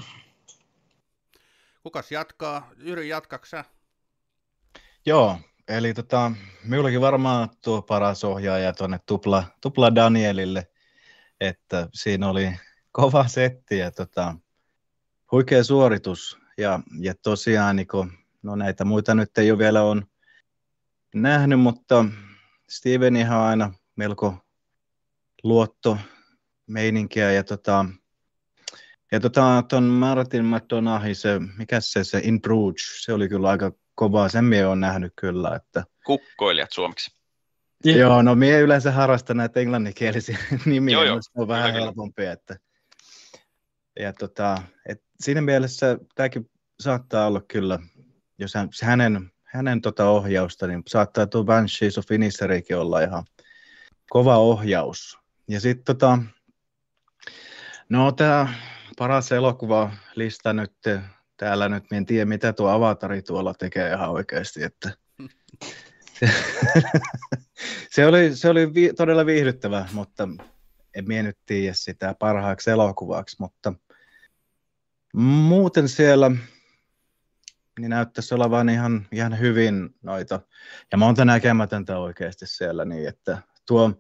A: Kukas jatkaa? Jyri, jatkaks sä?
B: Joo, eli minullakin varmaan tuo paras ohjaaja tuonne tupla Danielille, että siinä oli kova setti ja huikea suoritus, ja tosiaan no näitä muita nyt ei ole vielä on nähnyt, mutta Stevenihan on aina melko luottomeininkiä, ja ton Martin McDonaghin se In Bruges, se oli kyllä aika kovaa, sen mie on nähnyt kyllä, että...
C: Kukkoilijat suomeksi.
B: Joo, no mie yleensä harrastan näitä englanninkielisiä nimiä, se on vähän helpompia, että... Ja siinä mielessä tämäkin saattaa olla kyllä, jos hänen ohjausta, niin saattaa tuo Banshees of Inisherikin olla ihan kova ohjaus. Ja sitten no tämä paras elokuvalista nyt täällä nyt, en tiedä mitä tuo Avatari tuolla tekee ihan oikeasti, että se oli todella viihdyttävä, mutta en mie nyt tiedä sitä parhaaksi elokuvaksi, mutta muuten siellä niin näyttäisi olevan ihan hyvin noita, ja monta näkemätöntä oikeasti siellä, niin että tuo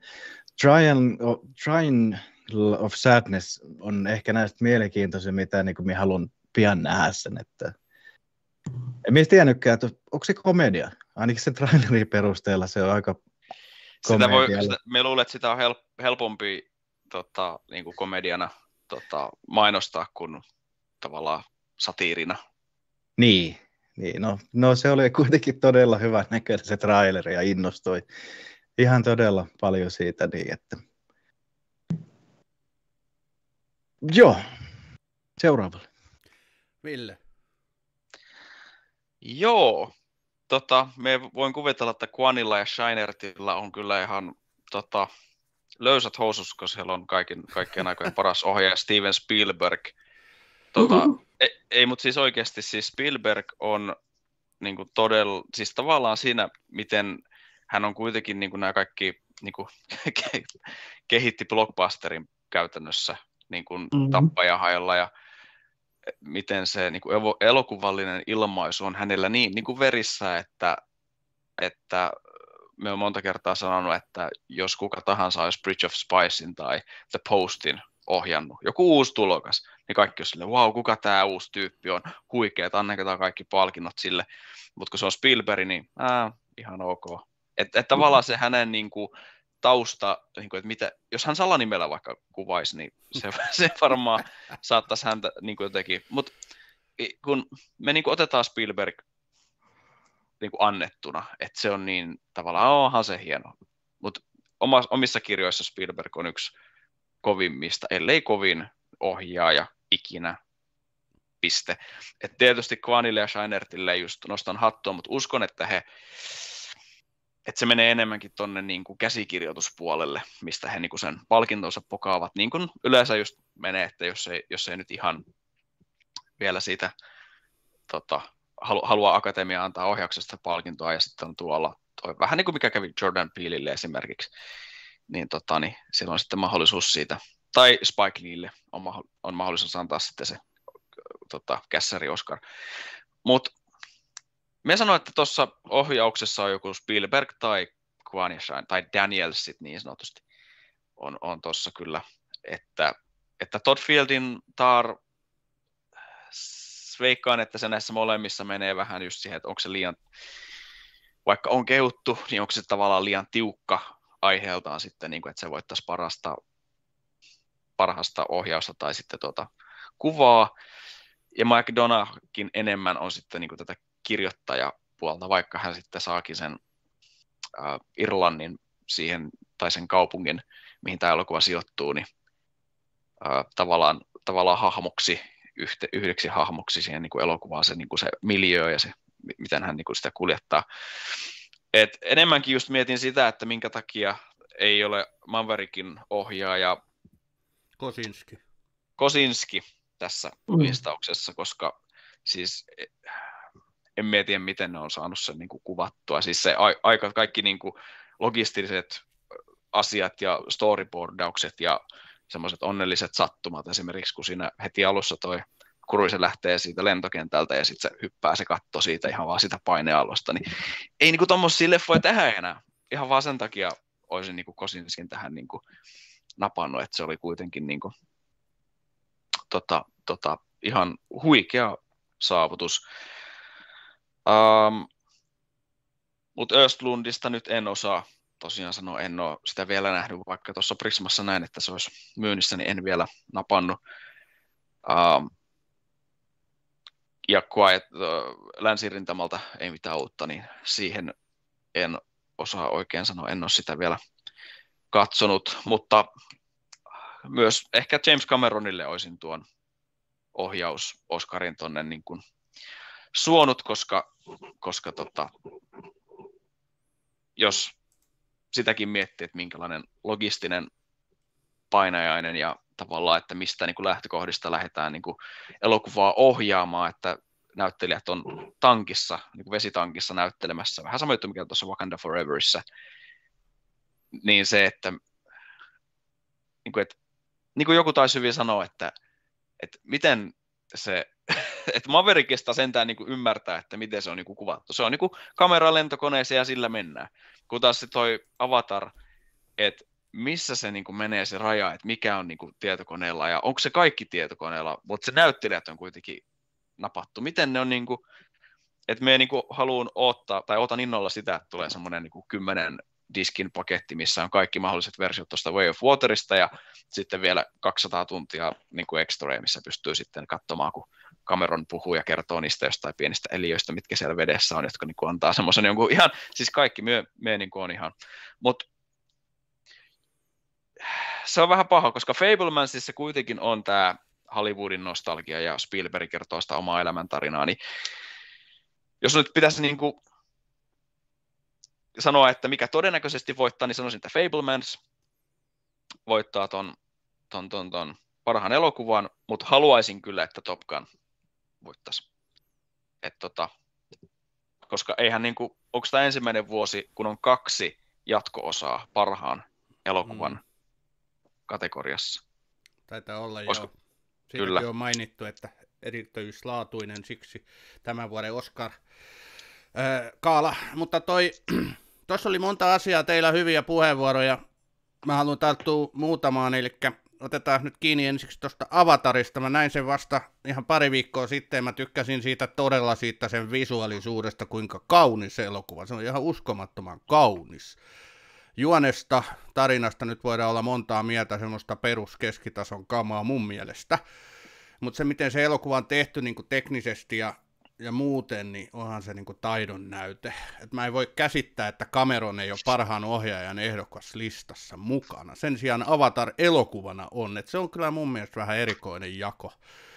B: Triangle of Sadness on ehkä näistä mielenkiintoisia, mitä niin kuin minä haluan pian nähdä sen, että en minä tiennytkään, että onko se komedia, ainakin sen trailerin perusteella se on aika komedia.
C: Me luulen, että sitä on helpompi niin kuin komediana mainostaa kuin tavallaan satiirina.
B: Niin no se oli kuitenkin todella hyvä näköinen se traileri ja innostui ihan todella paljon siitä, niin että joo, seuraavalle.
A: Ville.
C: Joo, me voin kuvitella, että Quanilla ja Shinertillä on kyllä ihan löysät housus, koska siellä on kaikkien aikojen paras ohjaaja Steven Spielberg. Ei, mutta siis oikeasti siis Spielberg on niin kuin todella, siis tavallaan siinä, miten hän on kuitenkin niin kuin nämä kaikki niin kuin, kehitti blockbusterin käytännössä niin kuin Tappajahajalla ja miten se niin kuin elokuvallinen ilmaisu on hänellä niin kuin verissä, että me on monta kertaa sanonut, että jos kuka tahansa olisi Bridge of Spiesin tai The Postin ohjannut, joku uusi tulokas, niin kaikki on silleen, wow, kuka tämä uusi tyyppi on, huikeet, annetaan kaikki palkinnot sille, mutta kun se on Spielberg, niin ihan ok. Että tavallaan se hänen niin kuin, tausta, niin kuin, että mitä, jos hän salanimellä vaikka kuvaisi, niin se varmaan saattaisi häntä niin kuin jotenkin, mutta kun me niin kuin otetaan Spielberg niin kuin annettuna, että se on niin tavallaan, onhan se hieno, mutta omissa kirjoissa Spielberg on yksi kovimmista, ellei kovin ohjaaja ikinä, piste. Et tietysti Quanille ja Shinertille just nostan hattua, mutta uskon, että se menee enemmänkin tuonne niin kuin käsikirjoituspuolelle, mistä he niin kuin sen palkintonsa pokaavat, niin kuin yleensä just menee, että jos ei nyt ihan vielä siitä haluaa akatemia antaa ohjauksesta palkintoa, ja sitten on tuolla vähän niin kuin mikä kävi Jordan Peelelle esimerkiksi, niin sillä on sitten mahdollisuus siitä, tai Spike Leelle on mahdollisuus antaa sitten se kässäri Oscar. Mutta me sanoin, että tuossa ohjauksessa on joku Spielberg tai Kwan ja Shine, tai Danielsit niin sanotusti, on tuossa kyllä, että Todd Fieldin Tar, veikkaan, että se näissä molemmissa menee vähän just siihen, että onko se liian, vaikka on kehuttu, niin onko se tavallaan liian tiukka aiheeltaan sitten, niin kuin, että se voittaisi parhaasta ohjausta tai sitten kuvaa. Ja Mike Donaghin enemmän on sitten niin kuin tätä kirjoittajapuolta, vaikka hän sitten saakin sen Irlannin siihen, tai sen kaupungin, mihin tämä elokuva sijoittuu, niin tavallaan hahmoksi, yhdeksi hahmoksi siihen niin kuin elokuvaan se, niin kuin se miljöö ja se, miten hän niin kuin sitä kuljettaa. Et enemmänkin just mietin sitä, että minkä takia ei ole Maverickin ohjaaja Kosinski tässä listauksessa, koska siis en mietiä, miten ne on saanut sen niin kuin kuvattua. Siis se kaikki niin kuin logistiset asiat ja storyboardaukset ja semmoiset onnelliset sattumat, esimerkiksi kun siinä heti alussa toi Cruise lähtee siitä lentokentältä ja sitten se hyppää se katto siitä ihan vaan sitä painealosta, niin ei niinku tommosia leffoja tehdä enää. Ihan vaan sen takia olisin niinku Kosinskin tähän niinku napannut, että se oli kuitenkin niinku ihan huikea saavutus. Mutta Östlundista nyt en osaa tosiaan sanoa, en ole sitä vielä nähnyt, vaikka tuossa Prismassa näin, että se olisi myynnissä, niin en vielä napannut. Ja Quiet länsirintamalta ei mitään uutta, niin siihen en osaa oikein sanoa, en ole sitä vielä katsonut, mutta myös ehkä James Cameronille olisin tuon ohjaus-Oscarin tonne niin kuin suonut, koska jos sitäkin miettii, että minkälainen logistinen painajainen ja tavallaan, että mistä niin kuin lähtökohdista lähdetään niin kuin elokuvaa ohjaamaan, että näyttelijät on tankissa, niin kuin vesitankissa näyttelemässä, vähän sama juttu, mikä tuossa Wakanda Foreverissa, niin se, että niin kuin joku taisi hyvin sanoa, että miten se, että Maverickista sentään niin kuin ymmärtää, että miten se on niin kuin kuvattu. Se on niin kuin kamera lentokoneeseen ja sillä mennään. Kun taas se toi Avatar, että missä se niin kuin menee se raja, että mikä on niin kuin tietokoneella ja onko se kaikki tietokoneella, mutta se näyttelijät on kuitenkin napattu. Miten ne on niin kuin, että me niin kuin haluan otan innolla sitä, että tulee semmoinen niin kuin 10 diskin paketti, missä on kaikki mahdolliset versiot tuosta Way of Waterista ja sitten vielä 200 tuntia niin kuin extra, missä pystyy sitten katsomaan, kun Cameron puhuu ja kertoo niistä jostain pienistä eliöistä, mitkä siellä vedessä on, jotka niin kuin antaa semmoisen jonkun ihan, siis kaikki me niin kuin on ihan, mutta se on vähän paha, koska Fablemansissa kuitenkin on tämä Hollywoodin nostalgia ja Spielberg kertoo sitä omaa elämäntarinaa, niin jos nyt pitäisi niin kuin sanoa, että mikä todennäköisesti voittaa, niin sanoisin, että Fablemans voittaa ton parhaan elokuvan, mutta haluaisin kyllä, että Top Gun voittaisi. Koska eihän niinku, onko tämä ensimmäinen vuosi, kun on 2 jatko-osaa parhaan elokuvan kategoriassa?
A: Taitaa olla
C: Olisiko?
A: joo. Siitäkin on mainittu, että erityislaatuinen siksi tämän vuoden Oscar-kaala. Mutta tuossa oli monta asiaa, teillä hyviä puheenvuoroja. Mä haluan tarttua muutamaan, eli otetaan nyt kiinni ensiksi tuosta Avatarista. Mä näin sen vasta ihan pari viikkoa sitten, ja mä tykkäsin siitä todella siitä sen visuaalisuudesta, kuinka kaunis se elokuva. Se on ihan uskomattoman kaunis. Juonesta, tarinasta nyt voidaan olla montaa mieltä, semmoista peruskeskitason kamaa mun mielestä. Mutta se, miten se elokuva on tehty niin kuin teknisesti ja muuten, niin onhan se niin kuin taidon näyte. Et mä en voi käsittää, että Cameron ei ole parhaan ohjaajan ehdokas listassa mukana. Sen sijaan Avatar elokuvana on. Et se on kyllä mun mielestä vähän erikoinen jako.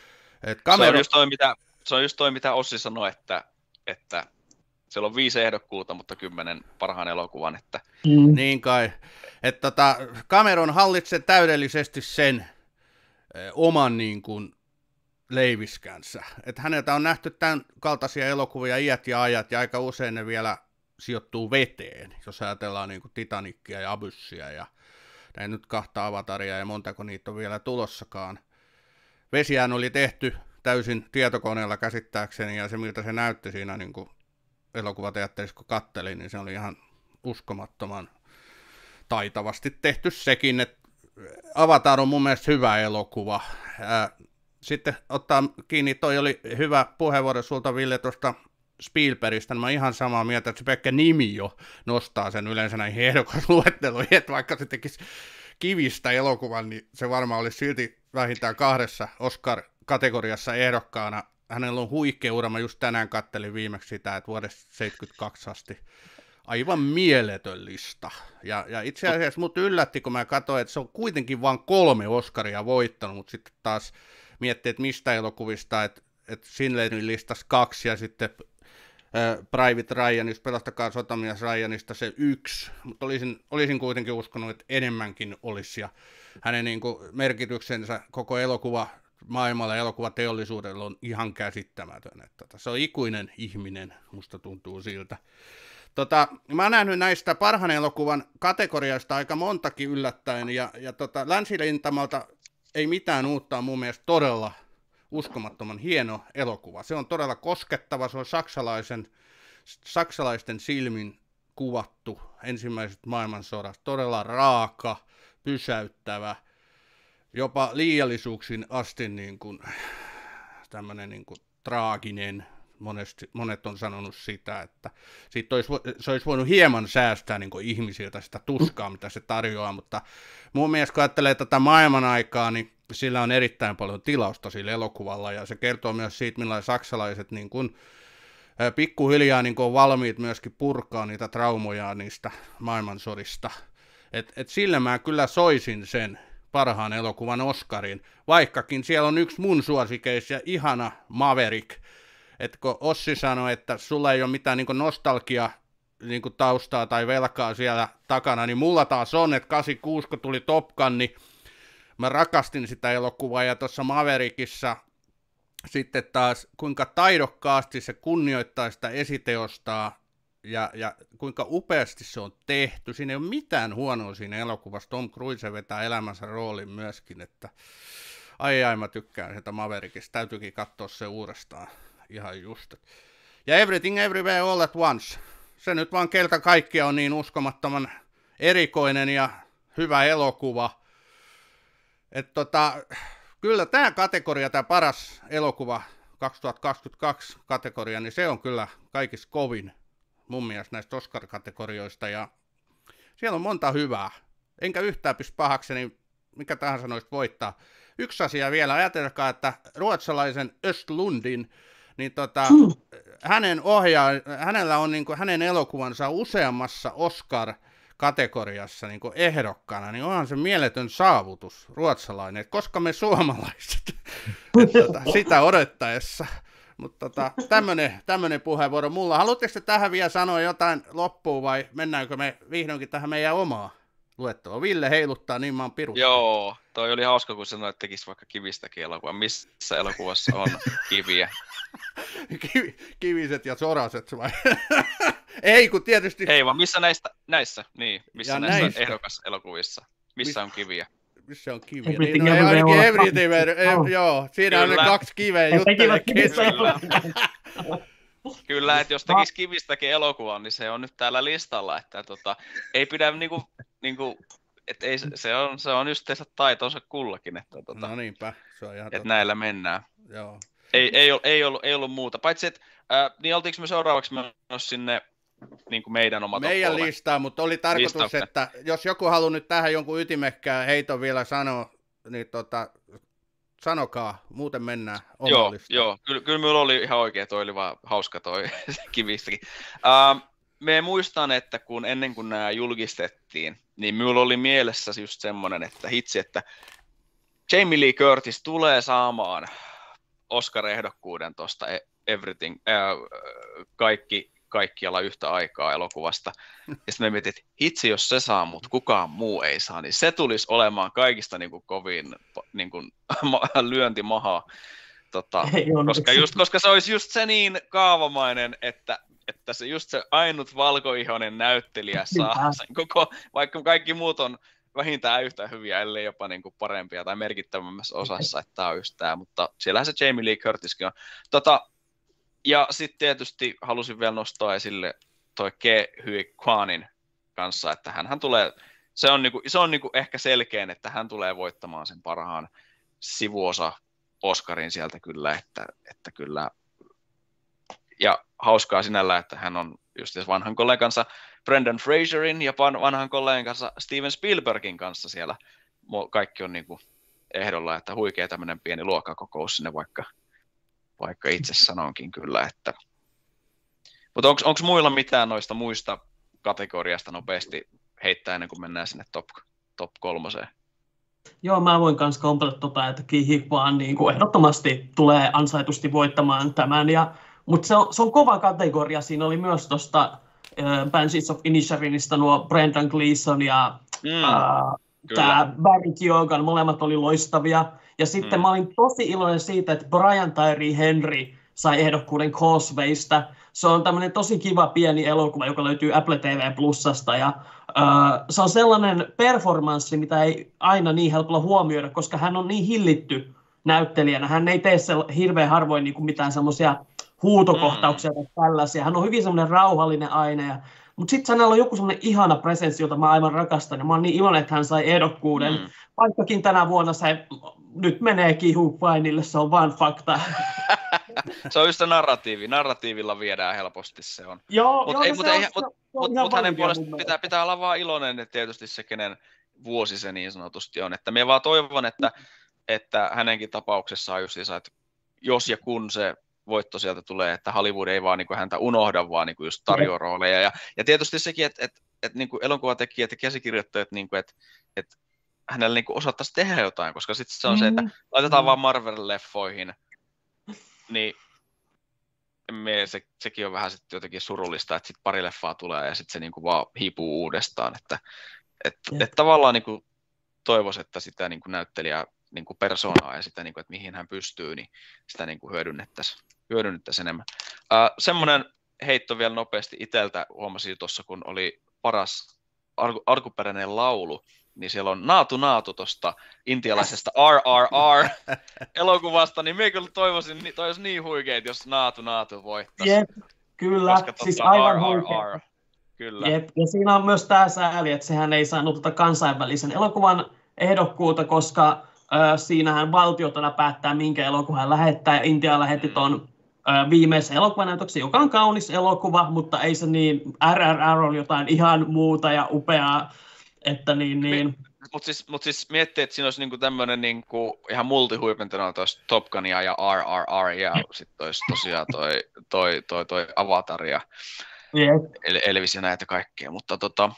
C: Se on just toi, mitä Ossi sanoi, että siellä on 5 ehdokkuutta, mutta 10 parhaan elokuvan. Että...
A: Niin kai. Että Cameron hallitsee täydellisesti sen oman niin kuin leiviskänsä. Että häneltä on nähty tämän kaltaisia elokuvia iät ja ajat, ja aika usein ne vielä sijoittuu veteen, jos ajatellaan niin kuin Titanicia ja Abyssia, ja näin nyt 2 Avataria, ja montako niitä on vielä tulossakaan. Vesiään oli tehty täysin tietokoneella käsittääkseni, ja se miltä se näytti siinä niin kuin elokuvateatterissa, kun kattelin, niin se oli ihan uskomattoman taitavasti tehty sekin, että Avatar on mun mielestä hyvä elokuva. Sitten ottaa kiinni, toi oli hyvä puheenvuoro sulta, Ville, tuosta Spielbergistä. Mä oon ihan samaa mieltä, että se pelkkä nimi jo nostaa sen yleensä näihin ehdokasluetteluihin, että vaikka se tekisi kivistä elokuvan, niin se varmaan olisi silti vähintään 2 Oscar-kategoriassa ehdokkaana. Hänellä on huikea ura, mä just tänään kattelin viimeksi sitä, että vuodesta 1972 asti aivan mieletön lista. Ja itse asiassa mut yllätti, kun mä katsoin, että se on kuitenkin vain 3 Oscaria voittanut, mutta sitten taas miettii, että mistä elokuvista, että Schindlerin listassa 2 ja sitten Private Ryanista, Pelastakaa sotamies Ryanista se 1, mutta olisin kuitenkin uskonut, että enemmänkin olisi, ja hänen niin kuin merkityksensä koko elokuva maailmalla ja elokuvateollisuudella on ihan käsittämätön, että se on ikuinen ihminen, musta tuntuu siltä. Mä oon nähnyt näistä parhaan elokuvan kategoriasta aika montakin yllättäen, ja Länsirintamalta ei mitään uutta, on mun mielestä todella uskomattoman hieno elokuva. Se on todella koskettava, se on saksalaisten silmin kuvattu ensimmäisestä maailmansodasta, todella raaka, pysäyttävä, jopa liiallisuuksiin asti niin kuin, tämmöinen niin kuin traaginen. Monet on sanonut sitä, että se olisi voinut hieman säästää niin kuin ihmisiltä sitä tuskaa, mitä se tarjoaa, mutta mun mielestä kun ajattelee tätä maailman aikaa, niin sillä on erittäin paljon tilausta sillä elokuvalla, ja se kertoo myös siitä, millainen saksalaiset niin kuin, pikkuhiljaa niin kuin on valmiit myöskin purkaa niitä traumoja niistä maailmansodista. Et sillä mä kyllä soisin sen parhaan elokuvan Oscarin, vaikkakin siellä on yksi mun suosikeissa ja ihana Maverick. Että kun Ossi sanoi, että sulla ei ole mitään niin kuin nostalgia niin kuin taustaa tai velkaa siellä takana, niin mulla taas on, että 86 kun tuli Top Gun, niin mä rakastin sitä elokuvaa, ja tuossa Maverickissa sitten taas kuinka taidokkaasti se kunnioittaa sitä esiteostaa ja kuinka upeasti se on tehty. Siinä ei ole mitään huonoa siinä elokuvassa. Tom Cruise vetää elämänsä roolin myöskin, että ai mä tykkään sitä Maverickista. Täytyykin katsoa se uudestaan ihan just. Ja Everything Everywhere All at Once. Se nyt vaan keltä kaikkia on niin uskomattoman erikoinen ja hyvä elokuva. Että kyllä tämä kategoria, tämä paras elokuva 2022 kategoria, niin se on kyllä kaikista kovin mun mielestä näistä Oscar-kategorioista. Ja siellä on monta hyvää. Enkä yhtään pysty pahaksi, niin mikä tahansa noista voittaa. Yksi asia vielä, ajatelkaa, että ruotsalaisen Östlundin, niin hänellä on niin kuin, hänen elokuvansa useammassa Oscar-kategoriassa niin kuin ehdokkaana, niin onhan se mieletön saavutus ruotsalainen, että koska me suomalaiset sitä odottaessa. Mutta tämmöinen puheenvuoro mulla. Haluatteko tähän vielä sanoa jotain loppuun vai mennäänkö me vihdoinkin tähän meidän omaa luettelua? Ville heiluttaa niin maan pirusta.
C: Joo, toi oli hauska, kun sanoit, että tekisi vaikka kivistäkin elokuva. Missä elokuvassa on kiviä?
A: Kiviset ja soraset vai? Ei, kun tietysti...
C: Ei, vaan missä näissä ehdokaselokuvissa? Missä on kiviä?
A: Missä on kiviä? Niin, no, ainakin Everything, joo. Siinä on ne 2 kiveä juttelee keskellä.
C: Kyllä, että jos tekisi kivistäkin elokuvan, niin se on nyt täällä listalla, että ei pidä niinku että ei, se on justeessa taitonsa kullakin, että
A: no niinpä, se on ihan
C: että näillä mennään.
A: Joo.
C: Ei ollut muuta, paitsi että niin oltiinko me seuraavaksi menossa sinne niin kuin meidän oma
A: meidän listaa, mutta oli tarkoitus, että jos joku haluaa nyt tähän jonkun ytimekkään heiton vielä sanoa, niin sanokaa, muuten mennään omaan listaan. Joo,
C: kyllä minulla oli ihan oikein, toi oli vaan hauska toi kivistäkin. Me muistan, että ennen kuin nämä julkistettiin, niin minulla oli mielessä just semmoinen, että hitsi, että Jamie Lee Curtis tulee saamaan Oscar-ehdokkuuden tuosta Everything, kaikkialla yhtä aikaa elokuvasta. Ja sitten me mietin, että hitsi, jos se saa, mutta kukaan muu ei saa, niin se tulisi olemaan kaikista niin kuin kovin niin kuin, lyöntimaha. Koska se olisi just se niin kaavamainen, että se just se ainut valkoihoinen näyttelijä saa sen koko, vaikka kaikki muut on vähintään yhtä hyviä, ellei jopa niin kuin parempia tai merkittävämmässä osassa, että tämä on just tämä, mutta siellähän se Jamie Lee Curtiskin on. Ja sitten tietysti halusin vielä nostaa esille toi Ke Huy Kwanin kanssa, että hänhän tulee, se on niinku ehkä selkeän, että hän tulee voittamaan sen parhaan sivuosa Oscarin sieltä kyllä, että kyllä. Ja hauskaa sinällä, että hän on just vanhan kollegansa Brendan Fraserin ja vanhan kollegansa Steven Spielbergin kanssa siellä. Kaikki on niinku ehdolla, että huikea tämmöinen pieni luokkakokous sinne vaikka itse sanonkin kyllä, että... Mutta onko muilla mitään noista muista kategoriasta nopeasti heittää ennen kuin mennään sinne top 3?
D: Joo, mä voin myös kompletta että Ke Huy Quan niin ehdottomasti tulee ansaitusti voittamaan tämän. Mutta se on kova kategoria. Siinä oli myös tuosta Banshees of Inisherinista nuo Brendan Gleeson ja tämä Barry Keoghan, molemmat oli loistavia. Ja sitten mä olin tosi iloinen siitä, että Brian Tyree Henry sai ehdokkuuden Causewaysta. Se on tämmöinen tosi kiva pieni elokuva, joka löytyy Apple TV Plusasta. Ja se on sellainen performanssi, mitä ei aina niin helpolla huomioida, koska hän on niin hillitty näyttelijänä. Hän ei tee hirveän harvoin niin kuin mitään semmoisia huutokohtauksia tai tällaisia. Hän on hyvin semmoinen rauhallinen aine. Mutta sitten hänellä on joku semmoinen ihana presenssi, jota mä aivan rakastan. Ja mä oon niin iloinen, että hän sai ehdokkuuden. Vaikkakin tänä vuonna se nyt menee Ke Huy Quanille, se on vaan fakta.
C: Se on just se narratiivi. Narratiivilla viedään helposti se on. Mutta hänen puolestaan pitää olla vaan iloinen, että tietysti se, kenen vuosi se niin sanotusti on. Että minä vaan toivon, että hänenkin tapauksessaan just että jos ja kun se voitto sieltä tulee, että Hollywood ei vaan niin kuin häntä unohda, vaan niin kuin just tarjoaa rooleja. Ja tietysti sekin, että niin kuin elokuvatekijät ja käsikirjoittajat, niin kuin, että hänellä niin kuin osattaisi tehdä jotain, koska sitten se on se, että laitetaan vaan Marvel-leffoihin, niin sekin on vähän sitten jotenkin surullista, että sitten pari leffaa tulee ja sitten se niin kuin vaan hiipuu uudestaan. Että tavallaan niin kuin toivoisi, että sitä niin kuin näyttelijää niin kuin persoonaa ja sitä, niin kuin, että mihin hän pystyy, niin sitä niin kuin hyödynnettäisiin enemmän. Semmoinen heitto vielä nopeasti itseltä, huomasin tuossa, kun oli paras alkuperäinen laulu, niin siellä on Naatu tuosta intialaisesta RRR-elokuvasta, niin minä kyllä toivoisin, toi olisi niin huikeet, jos Naatu voittaisi.
D: Jep, kyllä,
C: koska
D: siis aivan huikeet.
C: Kyllä.
D: Jep, ja siinä on myös tämä sääli, että sehän ei saanut kansainvälisen elokuvan ehdokkuutta, koska siinähän valtiot aina päättää, minkä elokuvan lähettää, ja Intia lähetti ton viimeisen elokuvanäytöksen, joka on kaunis elokuva, mutta ei se niin, RRR on jotain ihan muuta ja upeaa, että niin.
C: Mutta siis miettii, että siinä olisi niinku tämmöinen niinku ihan multihuipentena tuossa Top Gunia ja RRR, ja sitten olisi tosiaan toi Avatar ja Elvis ja näitä kaikkea, mutta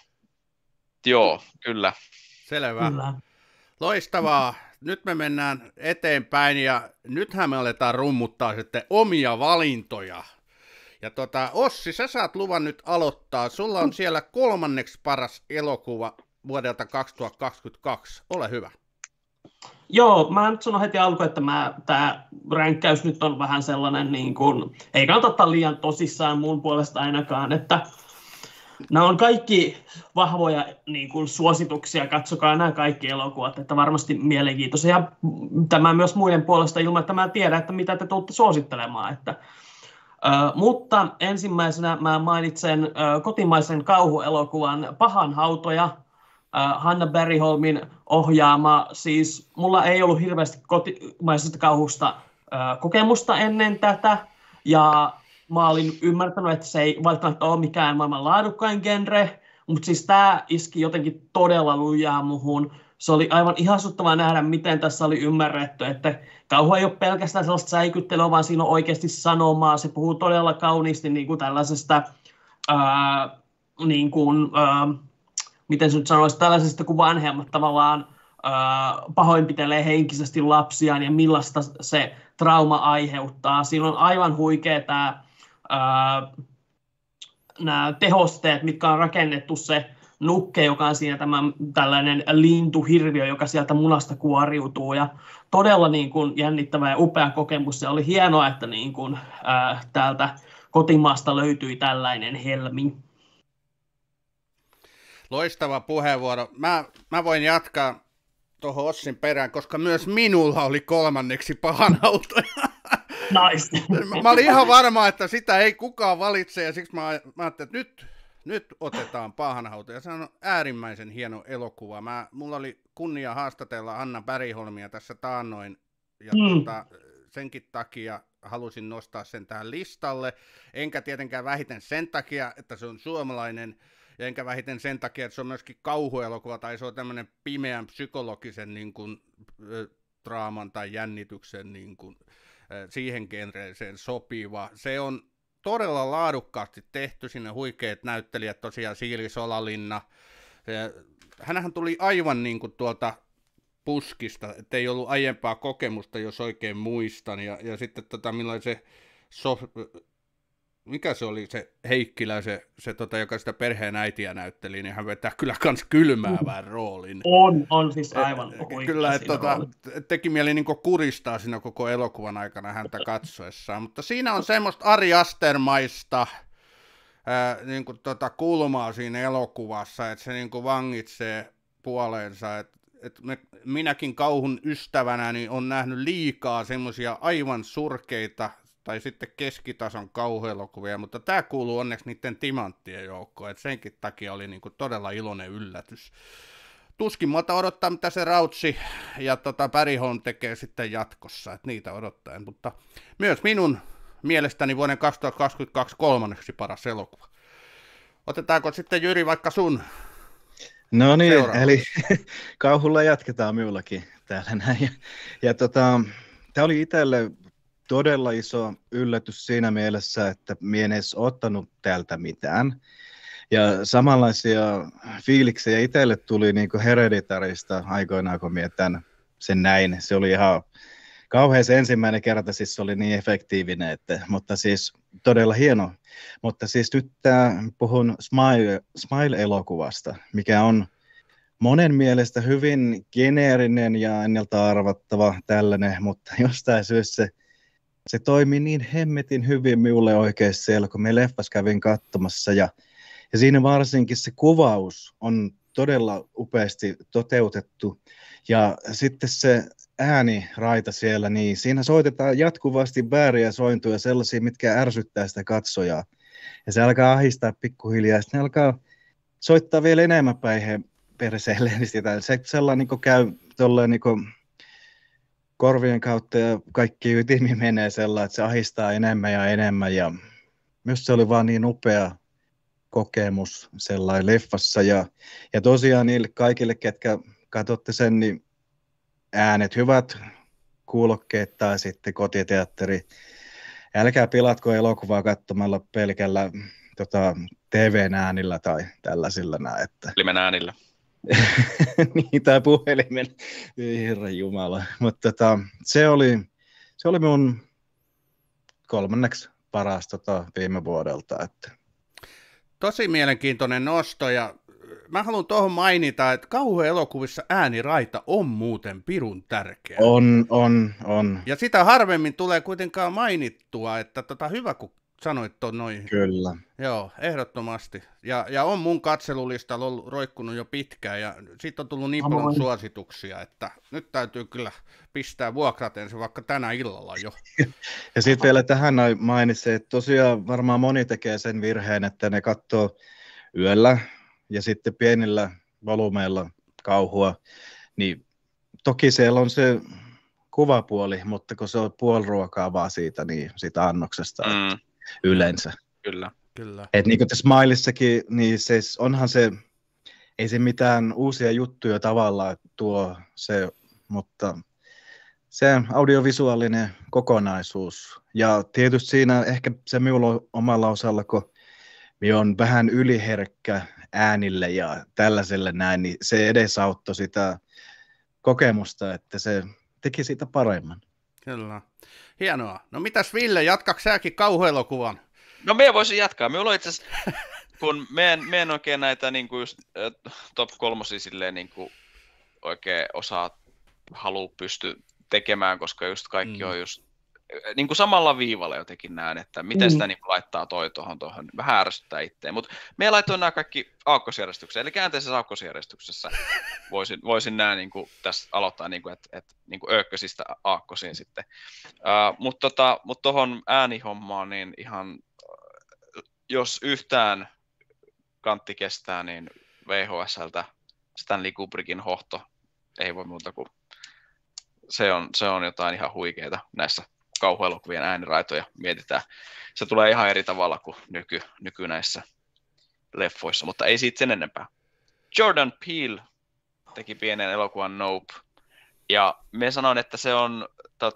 C: joo, kyllä.
A: Selvä.
D: Kyllä.
A: Loistavaa. Nyt me mennään eteenpäin ja nythän me aletaan rummuttaa sitten omia valintoja. Ja Ossi, sä saat luvan nyt aloittaa. Sulla on siellä 3. paras elokuva vuodelta 2022. Ole hyvä.
D: Joo, mä nyt sanon heti alkuun, että tämä ränkkäys nyt on vähän sellainen, niin kuin, ei kannata ottaa liian tosissaan mun puolesta ainakaan, että nämä on kaikki vahvoja niin kuin, suosituksia, katsokaa nämä kaikki elokuvat, että varmasti mielenkiintoisia. Ja tämä myös muiden puolesta ilman, että mä tiedän, että mitä te tulette suosittelemaan. Mutta ensimmäisenä mä mainitsen kotimaisen kauhuelokuvan Pahan hautoja, Hanna Bergholmin ohjaama. Siis mulla ei ollut hirveästi kotimaisesta kauhusta kokemusta ennen tätä, ja mä olin ymmärtänyt, että se ei välttämättä ole mikään maailman laadukkain genre, mutta siis tämä iski jotenkin todella lujaa muhun. Se oli aivan ihastuttavaa nähdä, miten tässä oli ymmärretty, että kauhu ei ole pelkästään sellaista säikyttelyä, vaan siinä on oikeasti sanomaa. Se puhuu todella kauniisti niin kuin tällaisesta, miten se nyt sanoisi, tällaisesta, kun vanhemmat tavallaan pahoinpitelee henkisesti lapsiaan ja millaista se trauma aiheuttaa. Siinä on aivan huikea nämä tehosteet, mitkä on rakennettu, se nukke, joka on siinä tällainen lintuhirviö, joka sieltä munasta kuoriutuu. Ja todella niin kuin jännittävä ja upea kokemus. Se oli hienoa, että niin kuin, täältä kotimaasta löytyi tällainen helmi.
A: Loistava puheenvuoro. Mä voin jatkaa tuohon Ossin perään, koska myös minulla oli 3. Pahan hautoja.
D: Nice.
A: Mä olin ihan varma, että sitä ei kukaan valitse, ja siksi mä ajattelin, että nyt otetaan Pahan hautoja. Se on äärimmäisen hieno elokuva. Mulla oli kunnia haastatella Hanna Bergholmia tässä taannoin, ja senkin takia halusin nostaa sen tähän listalle. Enkä tietenkään vähiten sen takia, että se on suomalainen, ja enkä vähiten sen takia, että se on myöskin kauhuelokuva, tai se on tämmöinen pimeän psykologisen niin kuin, draaman tai jännityksen niin kuin, siihen genreeseen sopiva. Se on todella laadukkaasti tehty, sinne huikeat näyttelijät, tosiaan Siiri Solalinna. Hänhän tuli aivan niin kuin tuolta puskista, ettei ollut aiempaa kokemusta, jos oikein muistan, ja sitten millainen se mikä se oli se Heikkilä, se joka sitä perheen äitiä näytteli, niin hän vetää kyllä kans kylmäävän roolin.
D: On siis aivan huikea.
A: Kyllä, että teki mieli niin kuristaa siinä koko elokuvan aikana häntä katsoessaan, mutta siinä on semmoista Ari Aster-maista niin kulmaa siinä elokuvassa, että se niin vangitsee puoleensa, että minäkin kauhun ystävänä niin on nähnyt liikaa semmoisia aivan surkeita tai sitten keskitason kauhuelokuvia, mutta tämä kuuluu onneksi niiden timanttien joukkoon, että senkin takia oli niinku todella iloinen yllätys. Tuskin muuta odottaa, mitä se Rautsi ja Bergholm tekee sitten jatkossa, että niitä odottaen, mutta myös minun mielestäni vuoden 2022 3. paras elokuva. Otetaanko sitten Jyri vaikka sun?
B: No niin, eli kauhulla jatketaan minullakin täällä näin. Ja tämä oli itselle todella iso yllätys siinä mielessä, että minä en edes ottanut täältä mitään. Ja samanlaisia fiiliksejä itselle tuli niin kuin Hereditarista aikoinaan, kun minä sen näin. Se oli ihan kauhean se ensimmäinen kerta, siis se oli niin efektiivinen, mutta siis todella hieno. Mutta siis nyt puhun Smile-elokuvasta, mikä on monen mielestä hyvin geneerinen ja ennalta arvattava tällainen, mutta jostain syystä se se toimi niin hemmetin hyvin minulle oikein siellä, kun me leffas kävin katsomassa ja siinä varsinkin se kuvaus on todella upeasti toteutettu ja sitten se ääniraita siellä, niin siinä soitetaan jatkuvasti vääriä sointuja sellaisia, mitkä ärsyttää sitä katsojaa ja se alkaa ahistaa pikkuhiljaa ja sitten ne alkaa soittaa vielä enemmän päin perseelle, niin sitä se sellainen niin käy tolleen niin korvien kautta ja kaikki ytimi menee sellainen, että se ahistaa enemmän ja myös se oli vaan niin upea kokemus sellainen leffassa ja tosiaan niille kaikille, ketkä katsotte sen, niin äänet hyvät, kuulokkeet tai sitten kotiteatteri. Älkää pilatko elokuvaa katsomalla pelkällä TVn äänillä tai tällaisilla näin.
C: Puhelimen äänillä.
B: Niin, tai puhelimen, herran jumala. Mutta se oli mun kolmanneksi paras viime vuodelta. Että.
A: Tosi mielenkiintoinen nosto, ja mä haluan tuohon mainita, että kauhuelokuvissa ääniraita on muuten pirun tärkeä.
B: On.
A: Ja sitä harvemmin tulee kuitenkaan mainittua, että hyvä kun sanoit tuon noihin.
B: Kyllä.
A: Joo, ehdottomasti. Ja on mun katselulistalla ollut roikkunut jo pitkään, ja siitä on tullut niin paljon suosituksia, että nyt täytyy kyllä pistää vuokraten se vaikka tänä illalla jo.
B: Ja sitten vielä tähän mainitsin, että tosiaan varmaan moni tekee sen virheen, että ne katsoo yöllä ja sitten pienillä volyymeilla kauhua, niin toki siellä on se kuvapuoli, mutta kun se on puoliruokaa vaan siitä annoksesta yleensä.
C: Kyllä.
B: Että niin kuin tässä Smileissakin, niin onhan se, ei se mitään uusia juttuja tavallaan tuo se, mutta se audiovisuaalinen kokonaisuus. Ja tietysti siinä ehkä se minulla omalla osalla, kun minä olen vähän yliherkkä äänille ja tällaiselle näin, niin se edesauttoi sitä kokemusta, että se teki siitä paremman.
A: Kyllä. Hienoa. No mitäs Ville, jatkaks säkin kauhuelokuvan?
C: No minä voisin jatkaa. Minulla on itse asiassa, kun me en oikein näitä niin kuin just, top 3 silleen niin kuin oikein halua pysty tekemään, koska just kaikki on just niin kuin samalla viivalla jotenkin näen, että miten sitä niin kuin laittaa tuohon vähän ärsyttää itseään. Mutta me laitoin nämä kaikki aakkosjärjestykseen, eli käänteisessä aakkosjärjestyksessä voisin nämä niin kuin tässä aloittaa, niin kuin, että niin kuin öökkösistä aakkosiin sitten. Mutta tuohon äänihommaan, niin ihan jos yhtään kantti kestää, niin VHS:ltä Stanley Kubrickin Hohto ei voi muuta kuin se on jotain ihan huikeaa näissä kauhuelokuvien ääniraitoja mietitään. Se tulee ihan eri tavalla kuin nyky näissä leffoissa, mutta ei siitä sen enempää. Jordan Peele teki pienen elokuvan Nope, ja me sanoin, että se on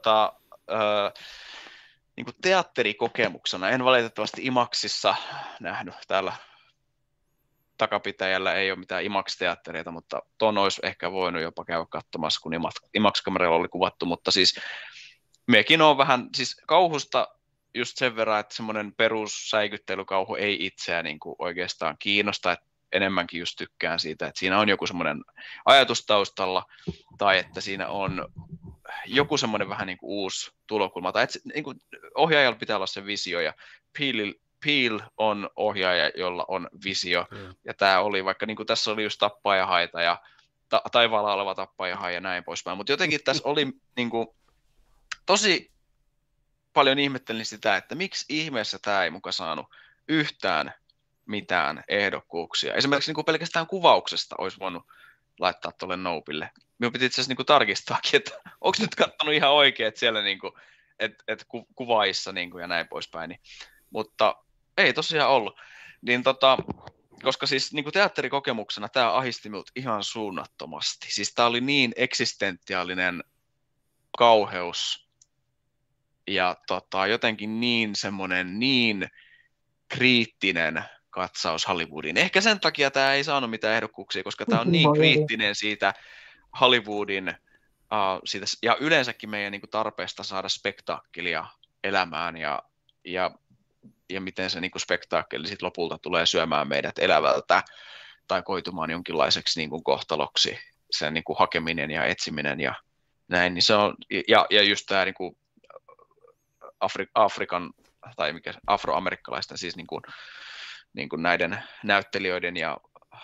C: niin kuin teatterikokemuksena. En valitettavasti IMAXissa nähnyt, täällä takapitäjällä ei ole mitään IMAX-teattereita, mutta ton olisi ehkä voinut jopa käydä katsomassa, kun IMAX-kameralla oli kuvattu, mutta siis mekin on vähän, siis kauhusta just sen verran, että semmoinen perussäikyttelykauhu ei itseään niin kuin oikeastaan kiinnosta, että enemmänkin just tykkään siitä, että siinä on joku semmoinen ajatus taustalla, tai että siinä on joku semmoinen vähän niin kuin uusi tulokulma, tai että niin kuin ohjaajalla pitää olla se visio, ja Peele on ohjaaja, jolla on visio, ja tämä oli, vaikka niin kuin tässä oli just tappajahaita, ja taivaalla oleva tappajahaja ja näin poispäin, mutta jotenkin tässä oli niin kuin tosi paljon ihmettelin sitä, että miksi ihmeessä tämä ei muka saanut yhtään mitään ehdokkuuksia. Esimerkiksi niin kuin pelkästään kuvauksesta olisi voinut laittaa tuolle Nopelle. Minun piti itse asiassa niin kuin tarkistaakin, että onko nyt katsonut ihan oikein, että siellä niin kuin, että kuvaissa niin kuin ja näin poispäin. Niin. Mutta ei tosiaan ollut. Niin koska siis niin kuin teatterikokemuksena tämä ahisti minut ihan suunnattomasti. Siis tämä oli niin eksistentiaalinen kauheus ja jotenkin niin semmoinen niin kriittinen katsaus Hollywoodiin. Ehkä sen takia tämä ei saanut mitään ehdokkuuksia, koska tämä on niin kriittinen siitä Hollywoodin siitä, ja yleensäkin meidän niin kuin tarpeesta saada spektaakkelia elämään ja miten se niin kuin spektaakkeli sit lopulta tulee syömään meidät elävältä tai koitumaan jonkinlaiseksi niin kuin kohtaloksi, sen niin kuin hakeminen ja etsiminen ja näin, niin se on, ja just tämä niin kuin Afrikan tai afroamerikkalaisten siis niin kuin näiden näyttelijöiden ja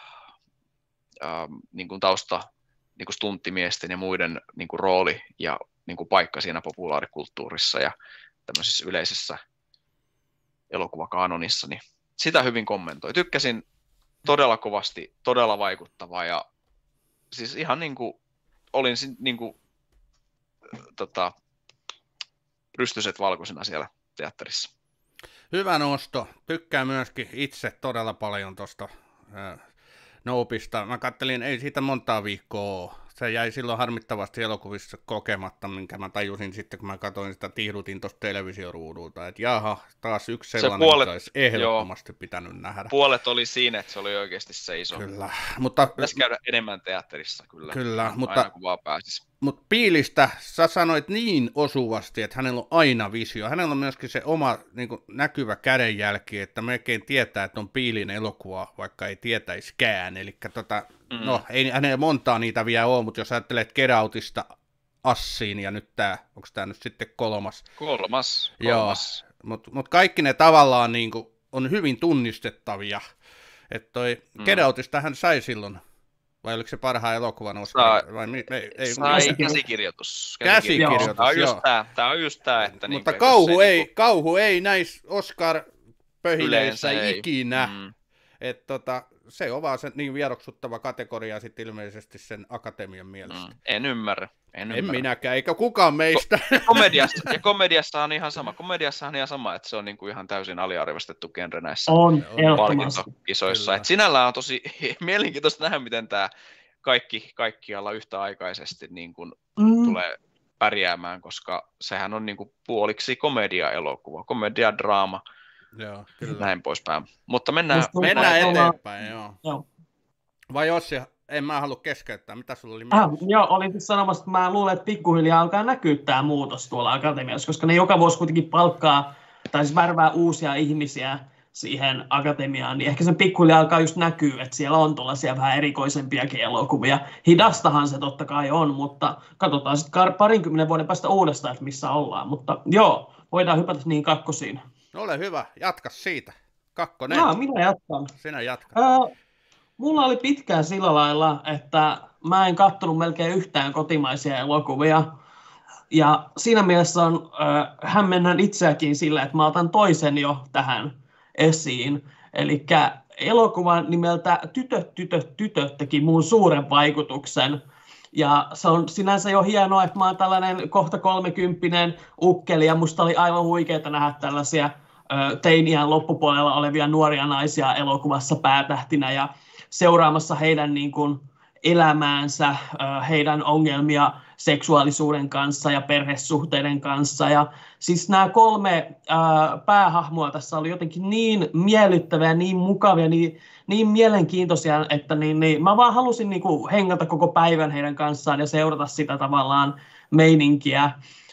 C: niin kuin tausta niin kuin stunttimiesten ja muiden niin kuin rooli ja niin kuin paikka siinä populaarikulttuurissa ja tämmöisessä yleisessä elokuvakaanonissa, niin sitä hyvin kommentoi. Tykkäsin todella kovasti, todella vaikuttavaa ja siis ihan niin kuin olin niin kuin, rystyset valkoisena siellä teatterissa.
A: Hyvä nosto. Tykkään myöskin itse todella paljon tuosta Nopesta. Mä kattelin, ei siitä montaa viikkoa ole. Se jäi silloin harmittavasti elokuvissa kokematta, minkä mä tajusin sitten, kun mä katsoin sitä, tihdutin tuosta televisioruudulta, että jaha, taas yksi sellainen, joka olisi ehdottomasti pitänyt nähdä.
C: Puolet oli siinä, että se oli oikeasti se iso.
A: Kyllä, mutta
C: pitäisi käydä enemmän teatterissa
A: kyllä,
C: aina kun vaan pääsisi.
A: Mutta Piilistä sä sanoit niin osuvasti, että hänellä on aina visio. Hänellä on myöskin se oma niin kuin näkyvä kädenjälki, että melkein tietää, että on Piilin elokuva, vaikka ei tietäiskään. Eli no, ei hänellä montaa niitä vielä ole, mutta jos ajattelet Get Outista Assiin ja nyt onko tämä nyt sitten kolmas?
C: Kolmas.
A: Joo, mutta kaikki ne tavallaan niin kuin on hyvin tunnistettavia. Että toi Get Outista hän sai silloin. Vai oliko se parhaan elokuvan Oscar?
C: Sai käsikirjoitus. Tämä on just tämä. Että
A: mutta kauhu ei näissä Oscar-pöhineissä ikinä. Se on vaan se niin vieroksuttava kategoria sitten ilmeisesti sen akatemian mielestä.
C: En ymmärrä.
A: En minäkään, eikä kukaan meistä.
C: Komediassa on ihan sama, että se on niinku ihan täysin aliarvostettu genre näissä palkintokisoissa. Sinällään on tosi mielenkiintoista nähdä, miten tämä kaikkialla yhtäaikaisesti niin kuin tulee pärjäämään, koska sehän on niin kuin puoliksi komedia-elokuva, komedia-draama,
A: joo, kyllä.
C: Näin poispäin. Mutta mennään
A: eteenpäin, joo. Vai Ossi, en mä halua keskeyttää, mitä sulla oli mielessä?
D: Joo, olin siis sanomassa, että mä luulen, että pikkuhiljaa alkaa näkyä tämä muutos tuolla akatemiassa, koska ne joka vuosi kuitenkin palkkaa, tai siis värvää uusia ihmisiä siihen akatemiaan, niin ehkä se pikkuhiljaa alkaa just näkyä, että siellä on tuollaisia vähän erikoisempiakin elokuvia. Hidastahan se totta kai on, mutta katsotaan sitten 20 vuoden päästä uudestaan, että missä ollaan. Mutta joo, voidaan hypätä niin kakkosiin.
A: No ole hyvä, jatka siitä. Kakkonen.
D: Minä jatkan.
A: Sinä jatkat.
D: Mulla oli pitkään sillä lailla, että mä en katsonut melkein yhtään kotimaisia elokuvia. Ja siinä mielessä on hämmennän itseäkin sillä, että mä otan toisen jo tähän esiin. Eli elokuvan nimeltä Tytöt teki muun suuren vaikutuksen. Ja se on sinänsä jo hienoa, että mä oon tällainen kohta 30 ukkeli, ja musta oli aivan huikeaa nähdä tällaisia teiniän loppupuolella olevia nuoria naisia elokuvassa päätähtinä ja seuraamassa heidän niin kuin elämäänsä, heidän ongelmia seksuaalisuuden kanssa ja perhesuhteiden kanssa. Ja siis nämä 3 päähahmoa tässä oli jotenkin niin miellyttäviä, niin mukavia, niin mielenkiintoisia, että mä vaan halusin niin kuin hengata koko päivän heidän kanssaan ja seurata sitä tavallaan meininkiä.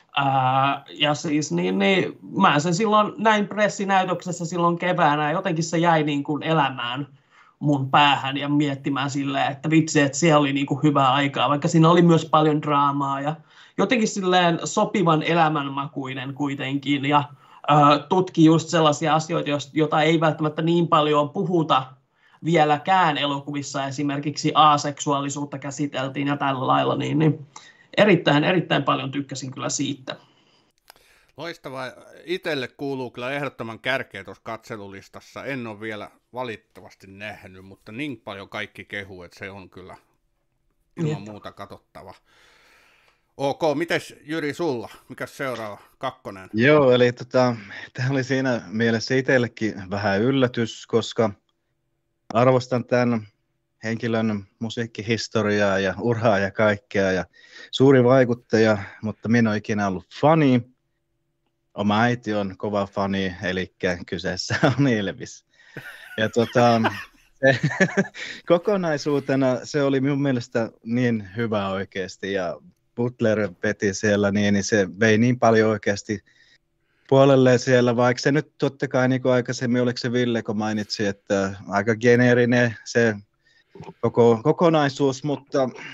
D: Ja siis mä sen silloin näin pressinäytöksessä silloin keväänä ja jotenkin se jäi niin kuin elämään mun päähän ja miettimään silleen, että vitsi, että siellä oli niin kuin hyvää aikaa, vaikka siinä oli myös paljon draamaa ja jotenkin silleen sopivan elämänmakuinen kuitenkin ja tutki just sellaisia asioita, joita ei välttämättä niin paljon puhuta vieläkään elokuvissa, esimerkiksi aseksuaalisuutta käsiteltiin ja tällä lailla, niin erittäin paljon tykkäsin kyllä siitä.
A: Loistavaa. Itselle kuuluu kyllä ehdottoman kärkeä tuossa katselulistassa. En ole vielä valitettavasti nähnyt, mutta niin paljon kaikki kehuu, että se on kyllä ilman muuta katsottava. Ok, mites Jyri sulla? Mikäs seuraava? Kakkonen?
B: Joo, eli tämä oli siinä mielessä itsellekin vähän yllätys, koska arvostan tämän henkilön musiikkihistoriaa ja uraa ja kaikkea ja suuri vaikuttaja, mutta minä olen ikinä ollut fani. Oma äiti on kova fani, eli kyseessä on Elvis. Ja se, kokonaisuutena se oli minun mielestä niin hyvä oikeasti ja Butler veti siellä niin se vei niin paljon oikeasti puolelle siellä, vaikka se nyt totta kai niin kuin aikaisemmin, oliko se Ville, kun mainitsi, että aika geneerinen se kokonaisuus, mutta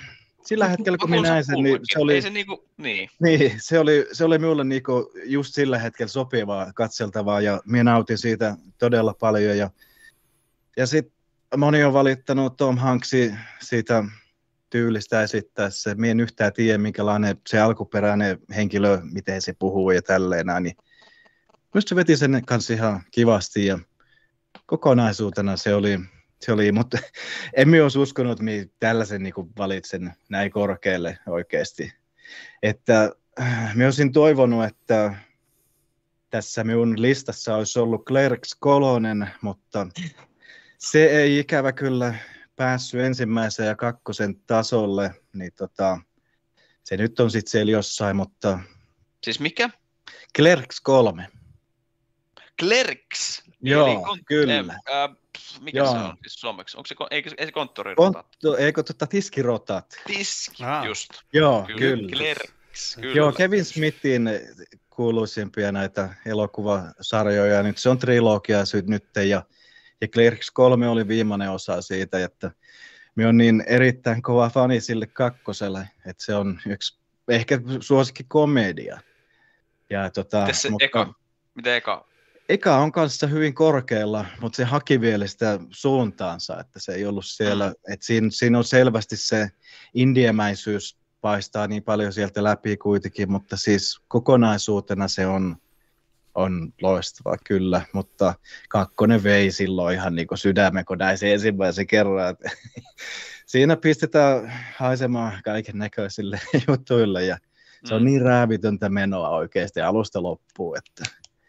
B: sillä hetkellä, kun minä näin sen, niin se oli...
C: Ei se niinku, niin.
B: Niin, se oli minulle niinku just sillä hetkellä sopivaa, katseltavaa, ja minä nautin siitä todella paljon. Ja sitten moni on valittanut Tom Hanksin siitä tyylistä esittäessä. Minä en yhtään tiedä, minkälainen se alkuperäinen henkilö, miten se puhuu ja tälleen. Niin minusta se veti sen kanssa ihan kivasti, ja kokonaisuutena se oli, mutta en minä olisi uskonut, että minä tällaisen niin valitsen näin korkealle oikeasti. Että minä olisin toivonut, että tässä minun listassa olisi ollut Clerks 3, mutta se ei ikävä kyllä päässyt ensimmäisen ja kakkosen tasolle, niin se nyt on sitten siellä jossain, mutta...
C: Siis mikä?
B: Clerks 3.
C: Clerks?
B: Joo, kyllä.
C: Mikä se on siis suomeksi? Onko se konttorirotat?
B: Eikö tiskirotat?
C: Just.
B: Joo, kyllä.
C: Clerks, kyllä.
B: Joo, Kevin Smithin kuuluisimpia näitä elokuvasarjoja. Nyt se on trilogia nyt, ja Clerks 3 oli viimeinen osa siitä, että minä olen niin erittäin kova fani sille kakkoselle, että se on yksi ehkä suosikki komedia. Ja
C: Miten eka?
B: Eka on kanssa hyvin korkealla, mutta se haki vielä sitä suuntaansa, että se ei ollut siellä, että siinä on selvästi se indiemäisyys paistaa niin paljon sieltä läpi kuitenkin, mutta siis kokonaisuutena se on loistava kyllä, mutta kakkonen vei silloin ihan niin kuin sydämen, kun näin se ensimmäisen kerran. Että siinä pistetään haisemaan kaiken näköisille jutuille ja se on niin räävitöntä menoa oikeasti alusta loppuun. Että.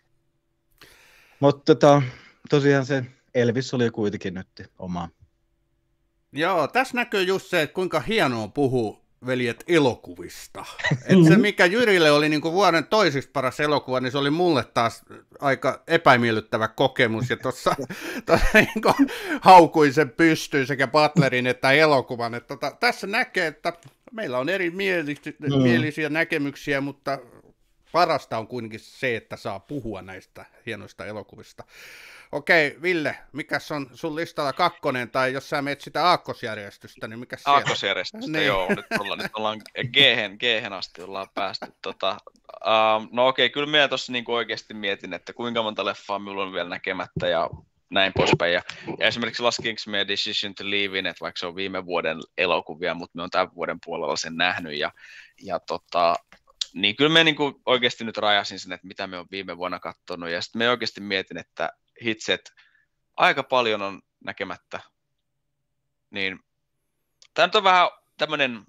B: Mutta tosiaan se Elvis oli kuitenkin nyt oma.
A: Joo, tässä näkyy just se, että kuinka hienoa puhuu veljet elokuvista. Että se, mikä Jyrille oli niin kuin vuoden toisiksi paras elokuva, niin se oli mulle taas aika epämiellyttävä kokemus. Ja tuossa niin haukuin sen pystyyn sekä Butlerin että elokuvan. Että tässä näkee, että meillä on eri mielisiä näkemyksiä, mutta parasta on kuitenkin se, että saa puhua näistä hienoista elokuvista. Okei, Ville, mikäs on sun listalla kakkonen, tai jos sä menet sitä aakkosjärjestystä, niin mikäs siellä?
C: Aakkosjärjestystä, niin. Joo, nyt ollaan G-hen asti ollaan päästy. No okei, kyllä minä tuossa niinku oikeasti mietin, että kuinka monta leffaa minulla on vielä näkemättä ja näin poispäin. Ja esimerkiksi laskinko meidän Decision to Leavein, että vaikka se on viime vuoden elokuvia, mutta me on tämän vuoden puolella sen nähnyt, niin kyllä me niinku oikeasti nyt rajasin sen, että mitä me on viime vuonna katsonut, ja sitten me oikeasti mietin, että hitset aika paljon on näkemättä. Niin tämä nyt on vähän tämmöinen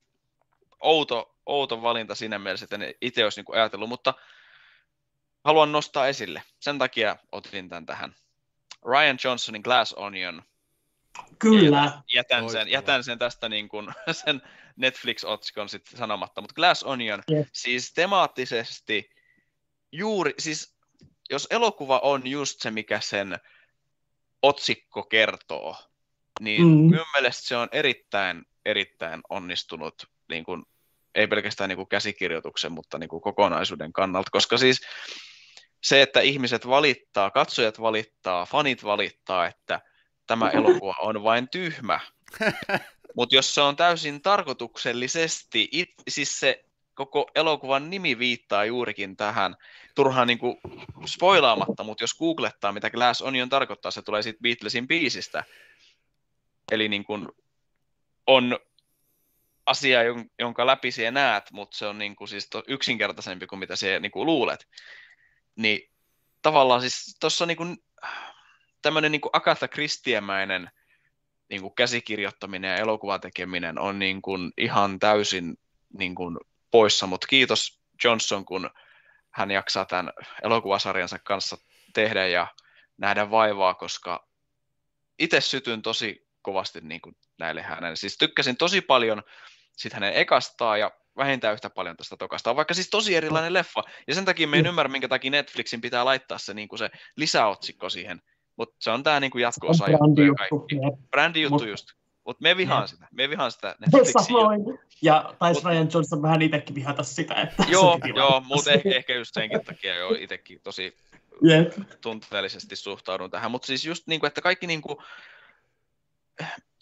C: outo valinta siinä mielessä, että en itse olisi niinku ajatellut, mutta haluan nostaa esille. Sen takia otin tämän tähän. Rian Johnsonin Glass Onion.
D: Kyllä.
C: Jätän sen tästä niin kuin, sen Netflix-otsikon sitten sanomatta, mutta Glass Onion, siis temaattisesti juuri, siis jos elokuva on just se, mikä sen otsikko kertoo, niin minun mielestä se on erittäin onnistunut, niin kuin, ei pelkästään niin kuin käsikirjoituksen, mutta niin kuin kokonaisuuden kannalta, koska siis se, että ihmiset valittaa, katsojat valittaa, fanit valittaa, että tämä elokuva on vain tyhmä, mutta jos se on täysin tarkoituksellisesti, siis se koko elokuvan nimi viittaa juurikin tähän, turhaan niin kuin spoilaamatta, mutta jos googlettaa, mitä Glass Onion tarkoittaa, se tulee siitä Beatlesin biisistä. Eli niin kuin on asia, jonka läpi sinä näet, mutta se on niin kuin siis yksinkertaisempi kuin mitä sinä niin kuin luulet. Niin tavallaan siis tuossa niin kuin tämmöinen niin kuin Agatha Christie-mäinen niin kuin käsikirjoittaminen ja elokuvatekeminen on niin kuin ihan täysin niin kuin poissa, mutta kiitos Johnson, kun hän jaksaa tämän elokuvasarjansa kanssa tehdä ja nähdä vaivaa, koska itse sytyn tosi kovasti niin kuin näille hänen. Siis tykkäsin tosi paljon sit hänen ekastaan ja vähintään yhtä paljon tästä tokasta. On vaikka siis tosi erilainen leffa, ja sen takia me en ymmärrä, minkä takia Netflixin pitää laittaa se, niin kuin se lisäotsikko siihen, mutta se on tämä niin kuin jatko-osa juttu ja kaikki. Brändijuttu just. Mutta me vihaan sitä. Me vihaan sitä Netflixiä.
D: Ja taisi Rian Johnson vähän itsekin vihata sitä. Että
C: joo, mutta ehkä just senkin takia jo itsekin tosi tunteellisesti suhtaudun tähän. Mutta siis just niin kuin, että kaikki niin kuin,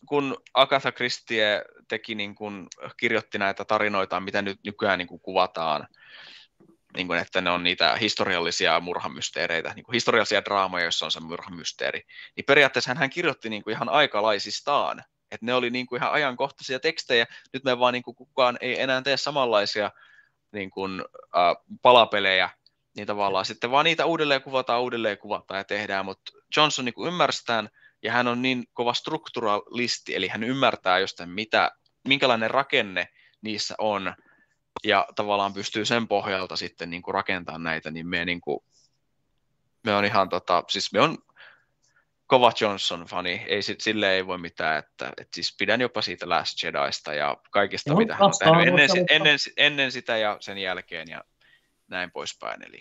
C: kun Agatha Christie teki, niin kun, kirjoitti näitä tarinoita, mitä nyt nykyään niin kun kuvataan, niin kun, että ne on niitä historiallisia murhamysteereitä, niin kun historiallisia draamoja, joissa on se murhamysteeri, niin periaatteessa hän kirjoitti niin kun ihan aikalaisistaan, että ne oli niin kun ihan ajankohtaisia tekstejä, nyt me vaan niin kun kukaan ei enää tee samanlaisia niin kun, palapelejä, niin tavallaan sitten vaan niitä uudelleen kuvataan ja tehdään, mutta Johnson niin kuin ymmärsi tämän, ja hän on niin kova strukturalisti, eli hän ymmärtää jostain, minkälainen rakenne niissä on, ja tavallaan pystyy sen pohjalta sitten niin kuin rakentamaan näitä, niin me on ihan siis me on kova Johnson-fani, sille ei voi mitään, että siis pidän jopa siitä Last Jedista ja kaikista, mitä hän on tehnyt ennen sitä ja sen jälkeen ja näin poispäin, eli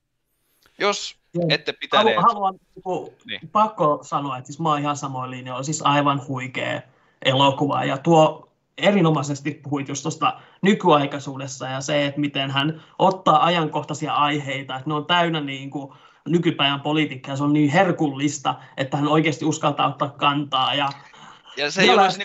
C: jos ette pitäneet...
D: Haluan pakko sanoa, että siis mä oon ihan samoin linjoilla, siis aivan huikea elokuva, ja tuo erinomaisesti puhuit just tuosta nykyaikaisuudessa ja se, että miten hän ottaa ajankohtaisia aiheita, että ne on täynnä niin kuin nykypäivän politiikkaa, se on niin herkullista, että hän oikeasti uskaltaa ottaa kantaa ja
C: se ei olisi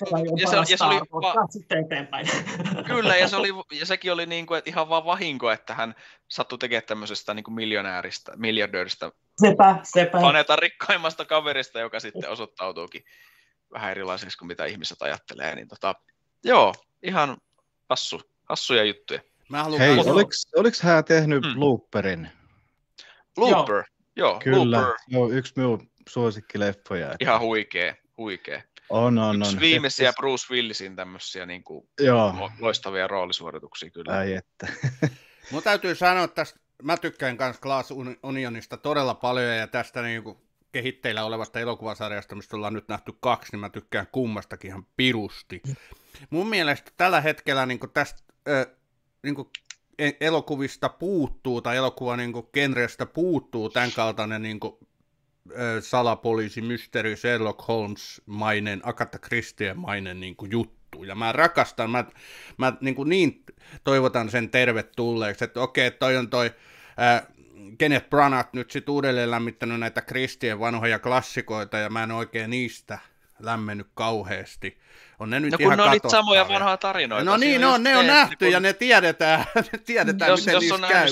D: sitten eteenpäin.
C: Kyllä, ja sekin oli niin kuin, että ihan vaan vahinko, että hän sattui tekemään tämmöisestä niin kuin miljardööristä planeetan rikkaimmasta kaverista, joka sitten osoittautuukin vähän erilaiseksi kuin mitä ihmiset ajattelee. Niin joo, ihan hassuja juttuja.
B: Hei, oliko hän tehnyt Looperin?
C: Looper, joo.
B: Kyllä,
C: Looper.
B: Se on yksi minun suosikkileffoja.
C: Ihan huikea.
B: On.
C: Yksi viimeisiä Bruce Willisin tämmöisiä niin kuin loistavia roolisuorituksia kyllä.
B: Ai että.
A: Mun täytyy sanoa, että mä tykkään myös Glass Onionista todella paljon ja tästä niin kuin kehitteillä olevasta elokuvasarjasta, mistä ollaan nyt nähty 2, niin mä tykkään kummastakin ihan pirusti. Mun mielestä tällä hetkellä niin kuin tästä niin kuin elokuvista puuttuu tai elokuva niin kuin genrestä puuttuu tämän kaltainen niin kuin salapoliisi, mystery, Sherlock Holmes-mainen, Agatha Christie-mainen niin kuin juttu. Ja mä rakastan, mä niin toivotan sen tervetulleeksi, että okei, toi on toi Kenneth Branagh nyt sit uudelleen lämmittänyt näitä Christien vanhoja klassikoita, ja mä en oikein niistä lämmennyt kauheasti. On ne nyt
C: no
A: ihan
C: kun ne on niitä
A: katsottavia.
C: samoja vanhoja tarinoita.
A: No niin, ne on nähty ja ne tiedetään
C: jos
A: miten
C: on
A: niissä käy.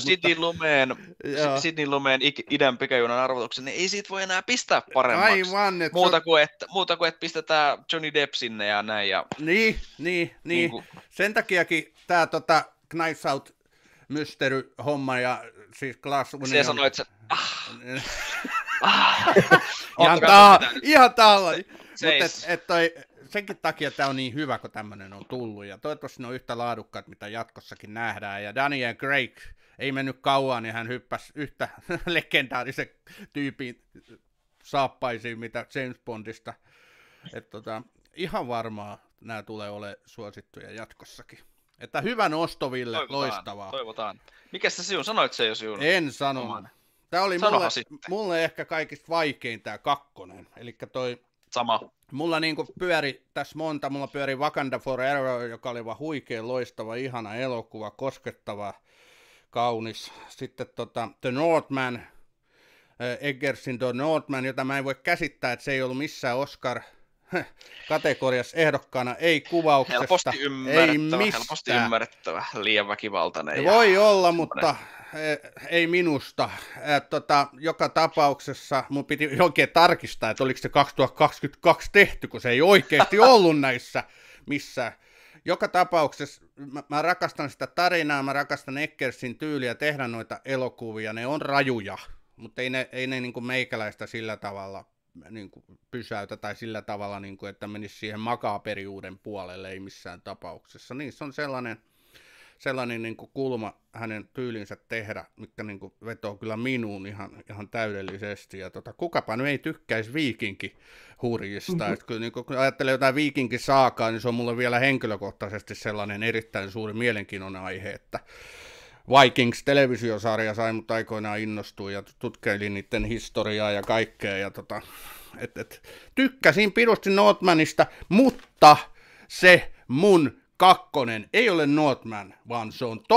C: Sidney Lumeen idän pikajunan arvotuksen, niin ei siitä voi enää pistää paremmaksi.
A: Aivan.
C: Muuta kuin että pistetään Johnny Depp sinne ja näin. Ja...
A: Niin. Sen takiakin tämä Knives Out mystery-homma ja siis Glass Onion...
C: Se sanoit, että
A: ihan tällainen. Mutta senkin takia tämä on niin hyvä, kun tämmöinen on tullut, ja toivottavasti ne on yhtä laadukkaat, mitä jatkossakin nähdään, ja Daniel Craig ei mennyt kauan, niin hän hyppäsi yhtä legendaarisen tyypin saappaisiin, mitä James Bondista, että ihan varmaa nämä tulee olemaan suosittuja jatkossakin. Että hyvä nosto, Ville, loistavaa.
C: Toivotaan. Mikäs se sinun? Sanoit se jo sinun?
A: En sanonut. Tämä oli mulle ehkä kaikista vaikein tämä 2, eli toi...
C: Sama.
A: Mulla niinku pyöri tässä mulla pyöri Wakanda Forever, joka oli vaan huikea, loistava, ihana elokuva, koskettava, kaunis. Sitten The Northman, Eggersin The Northman, jota mä en voi käsittää, että se ei ollut missään Oscar-kategoriassa ehdokkaana, ei kuvauksesta, ei mistään.
C: Helposti ymmärrettävä, liian väkivaltainen.
A: Voi olla, mutta ei minusta. Joka tapauksessa mun piti oikein tarkistaa, että oliko se 2022 tehty, kun se ei oikeasti ollut näissä missään. Joka tapauksessa mä rakastan sitä tarinaa, mä rakastan Eggersin tyyliä tehdä noita elokuvia, ne on rajuja, mutta ei ne niin kuin meikäläistä sillä tavalla niin kuin pysäytä tai sillä tavalla, niin kuin, että menisi siihen makaperiuuden puolelle, ei missään tapauksessa. Niissä on sellainen niin kuin kulma hänen tyylinsä tehdä, mikä niin kuin vetoo kyllä minuun ihan täydellisesti. Ja kukapa nyt ei tykkäisi viikinkihurjista. Mm-hmm. Kyllä, niin kun ajattelee jotain viikinkisaakaa, niin se on mulle vielä henkilökohtaisesti sellainen erittäin suuri mielenkiintoinen aihe, että Vikings-televisiosarja sai mut aikoinaan innostua ja tutkailin niiden historiaa ja kaikkea. Ja tykkäsin pirusti Northmanista, mutta se mun 2 ei ole Northman, vaan se on Top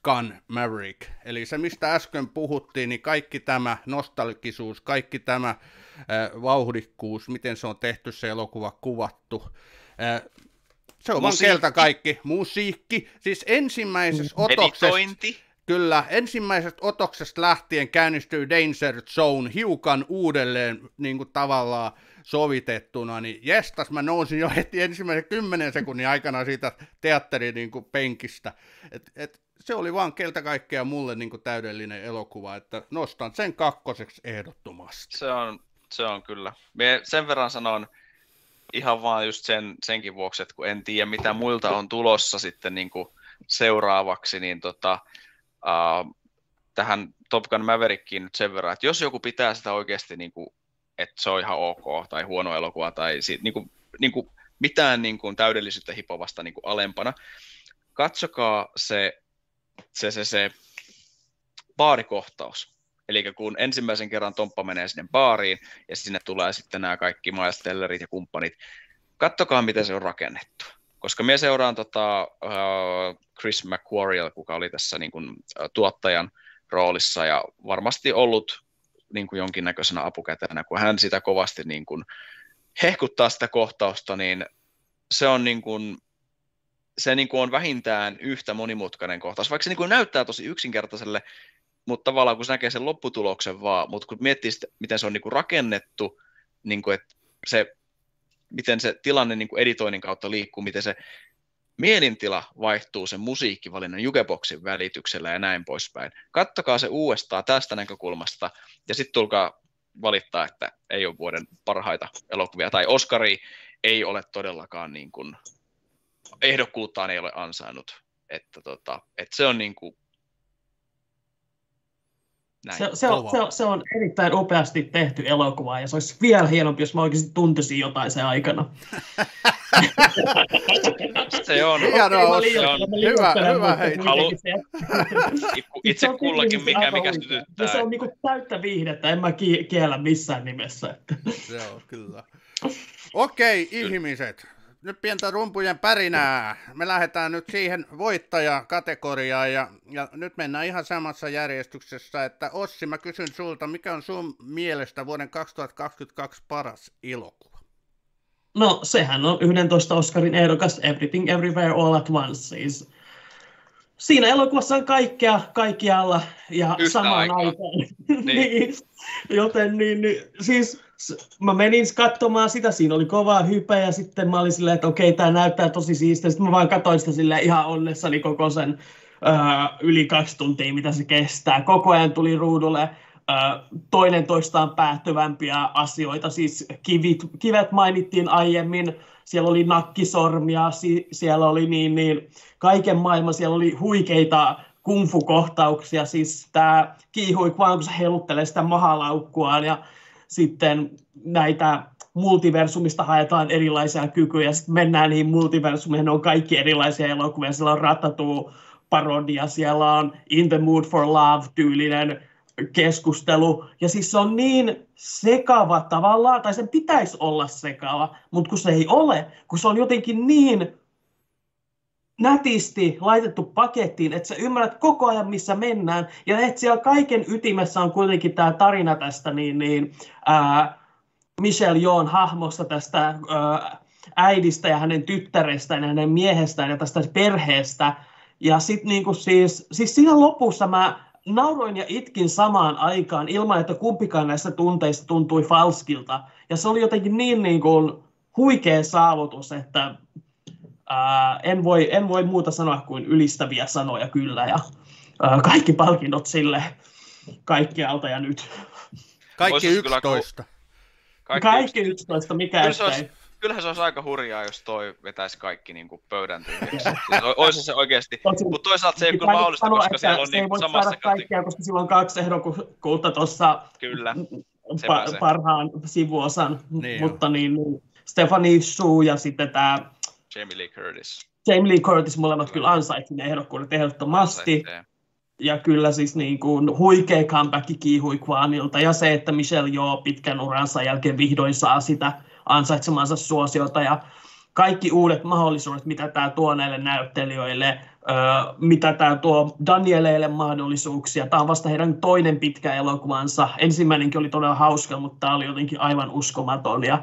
A: Gun Maverick. Eli se, mistä äsken puhuttiin, niin kaikki tämä nostalgisuus, kaikki tämä vauhdikkuus, miten se on tehty, se elokuva kuvattu. Se on vaan kelta kaikki. Musiikki. Siis ensimmäisessä otoksessa...
C: Editointi.
A: Kyllä, ensimmäisestä otoksesta lähtien käynnistyy Danger Zone hiukan uudelleen niin kuin tavallaan sovitettuna, niin jestas, mä nousin jo heti ensimmäisen 10 sekunnin aikana siitä teatterin niin kuin penkistä. Se oli vaan keltä kaikkea mulle niin kuin täydellinen elokuva, että nostan sen 2 ehdottomasti.
C: Se on kyllä. Mie sen verran sanon ihan vaan just senkin vuoksi, että kun en tiedä mitä muilta on tulossa sitten niin kuin seuraavaksi, niin tähän Top Gun Maverickiin nyt sen verran, että jos joku pitää sitä oikeasti, niin kuin, että se on ihan ok tai huono elokuva tai niin kuin mitään niin kuin täydellisyyttä hipovasta niin kuin alempana, katsokaa se baarikohtaus. Eli kun ensimmäisen kerran Tomppa menee sinne baariin ja sinne tulee sitten nämä kaikki Miles Tellerit ja kumppanit, katsokaa miten se on rakennettu. Koska minä seuraan Chris McQuarrie, kuka oli tässä niin kuin, tuottajan roolissa ja varmasti ollut niin kuin jonkinnäköisenä apukätenä, kun hän sitä kovasti niin kuin, hehkuttaa sitä kohtausta, niin se on, niin kuin, on vähintään yhtä monimutkainen kohtaus, vaikka se niin kuin, näyttää tosi yksinkertaiselle, mutta tavallaan kun se näkee sen lopputuloksen vaan, mutta kun miettii sitä, miten se on niin kuin, rakennettu, niin kuin, että miten se tilanne niin kuin editoinnin kautta liikkuu, miten se mielintila vaihtuu sen musiikkivalinnan jukeboxin välityksellä ja näin poispäin. Kattokaa se uudestaan tästä näkökulmasta ja sitten tulkaa valittaa, että ei ole vuoden parhaita elokuvia tai Oscari ei ole todellakaan niin kuin, ehdokkuuttaan ei ole ansainnut. Että se on niin kuin
D: Se on erittäin upeasti tehty elokuva ja se olisi vielä hienompi, jos mä oikeasti tuntisin jotain sen aikana.
C: Se on
A: hienoa, hyvä hei.
C: Itse kullakin mikä sytyttää.
D: Se on niinku täyttä viihdettä, en mä kiellä missään nimessä.
A: Se on kyllä. Okei, ihmiset. Nyt pientä rumpujen pärinää. Me lähdetään nyt siihen voittajakategoriaan ja nyt mennään ihan samassa järjestyksessä, että Ossi, mä kysyn sulta, mikä on sun mielestä vuoden 2022 paras elokuva?
D: No sehän on 11 Oscarin ehdokas Everything Everywhere All at Once. Siis siinä elokuvassa on kaikkea kaikkialla ja
C: yhtä
D: samaan aikaan. Niin. Joten siis mä menin katsomaan sitä, siinä oli kovaa hypeä ja sitten mä olin silleen, että okei, tää näyttää tosi siistiä. Sitten mä vaan katsoin sitä silleen ihan onnessani koko sen yli 2 tuntia, mitä se kestää. Koko ajan tuli ruudulle toinen toistaan päättyvämpiä asioita, siis kivet mainittiin aiemmin, siellä oli nakkisormia, siellä oli niin kaiken maailman, siellä oli huikeita kung-fu-kohtauksia, siis tämä kiihui vaan, kun se heiluttelee sitä mahalaukkuaan ja sitten näitä multiversumista haetaan erilaisia kykyjä, sitten mennään niihin multiversumeihin, ne on kaikki erilaisia elokuvia, siellä on Ratatouille-parodia, siellä on In the Mood for Love-tyylinen keskustelu, ja siis se on niin sekava tavallaan, tai sen pitäisi olla sekava, mutta kun se ei ole, kun se on jotenkin niin nätisti laitettu pakettiin, että sä ymmärrät koko ajan, missä mennään, ja että siellä kaiken ytimessä on kuitenkin tämä tarina tästä Michelle Yeohn hahmosta, tästä äidistä ja hänen tyttärestään ja hänen miehestään ja tästä perheestä, ja sitten niinku siis siinä lopussa mä nauroin ja itkin samaan aikaan ilman, että kumpikaan näistä tunteista tuntui falskilta. Ja se oli jotenkin niin kuin huikea saavutus, että en voi muuta sanoa kuin ylistäviä sanoja kyllä. Ja kaikki palkinnot sille kaikkialta ja nyt.
A: Kaikki 11.
D: Kaikki 11, mikä ettei.
C: Kyllähän se olisi aika hurjaa, jos toi vetäisi kaikki niin kuin pöydän tyhjäksi. Olisi se oikeasti, mutta toisaalta se ei kyllä mahdollista, koska siellä on niin samassa
D: kaikkea, koska sillä on 2 ehdokkuutta tuossa parhaan sivuosan,
A: niin
D: mutta niin Stephanie Hsu ja sitten tämä
C: Jamie
D: Lee Curtis molemmat kyllä ansaitsi ne ehdokkuudet ehdottomasti. Ja kyllä siis niin kuin huikea comeback Kiihui Kwanilta ja se, että Michelle Yeoh pitkän uransa jälkeen vihdoin saa sitä ansaitsemansa suosiota ja kaikki uudet mahdollisuudet, mitä tämä tuo näille näyttelijöille, mitä tämä tuo Danieleille mahdollisuuksia. Tämä on vasta heidän toinen pitkä elokuvansa. Ensimmäinenkin oli todella hauska, mutta tämä oli jotenkin aivan uskomaton. Ja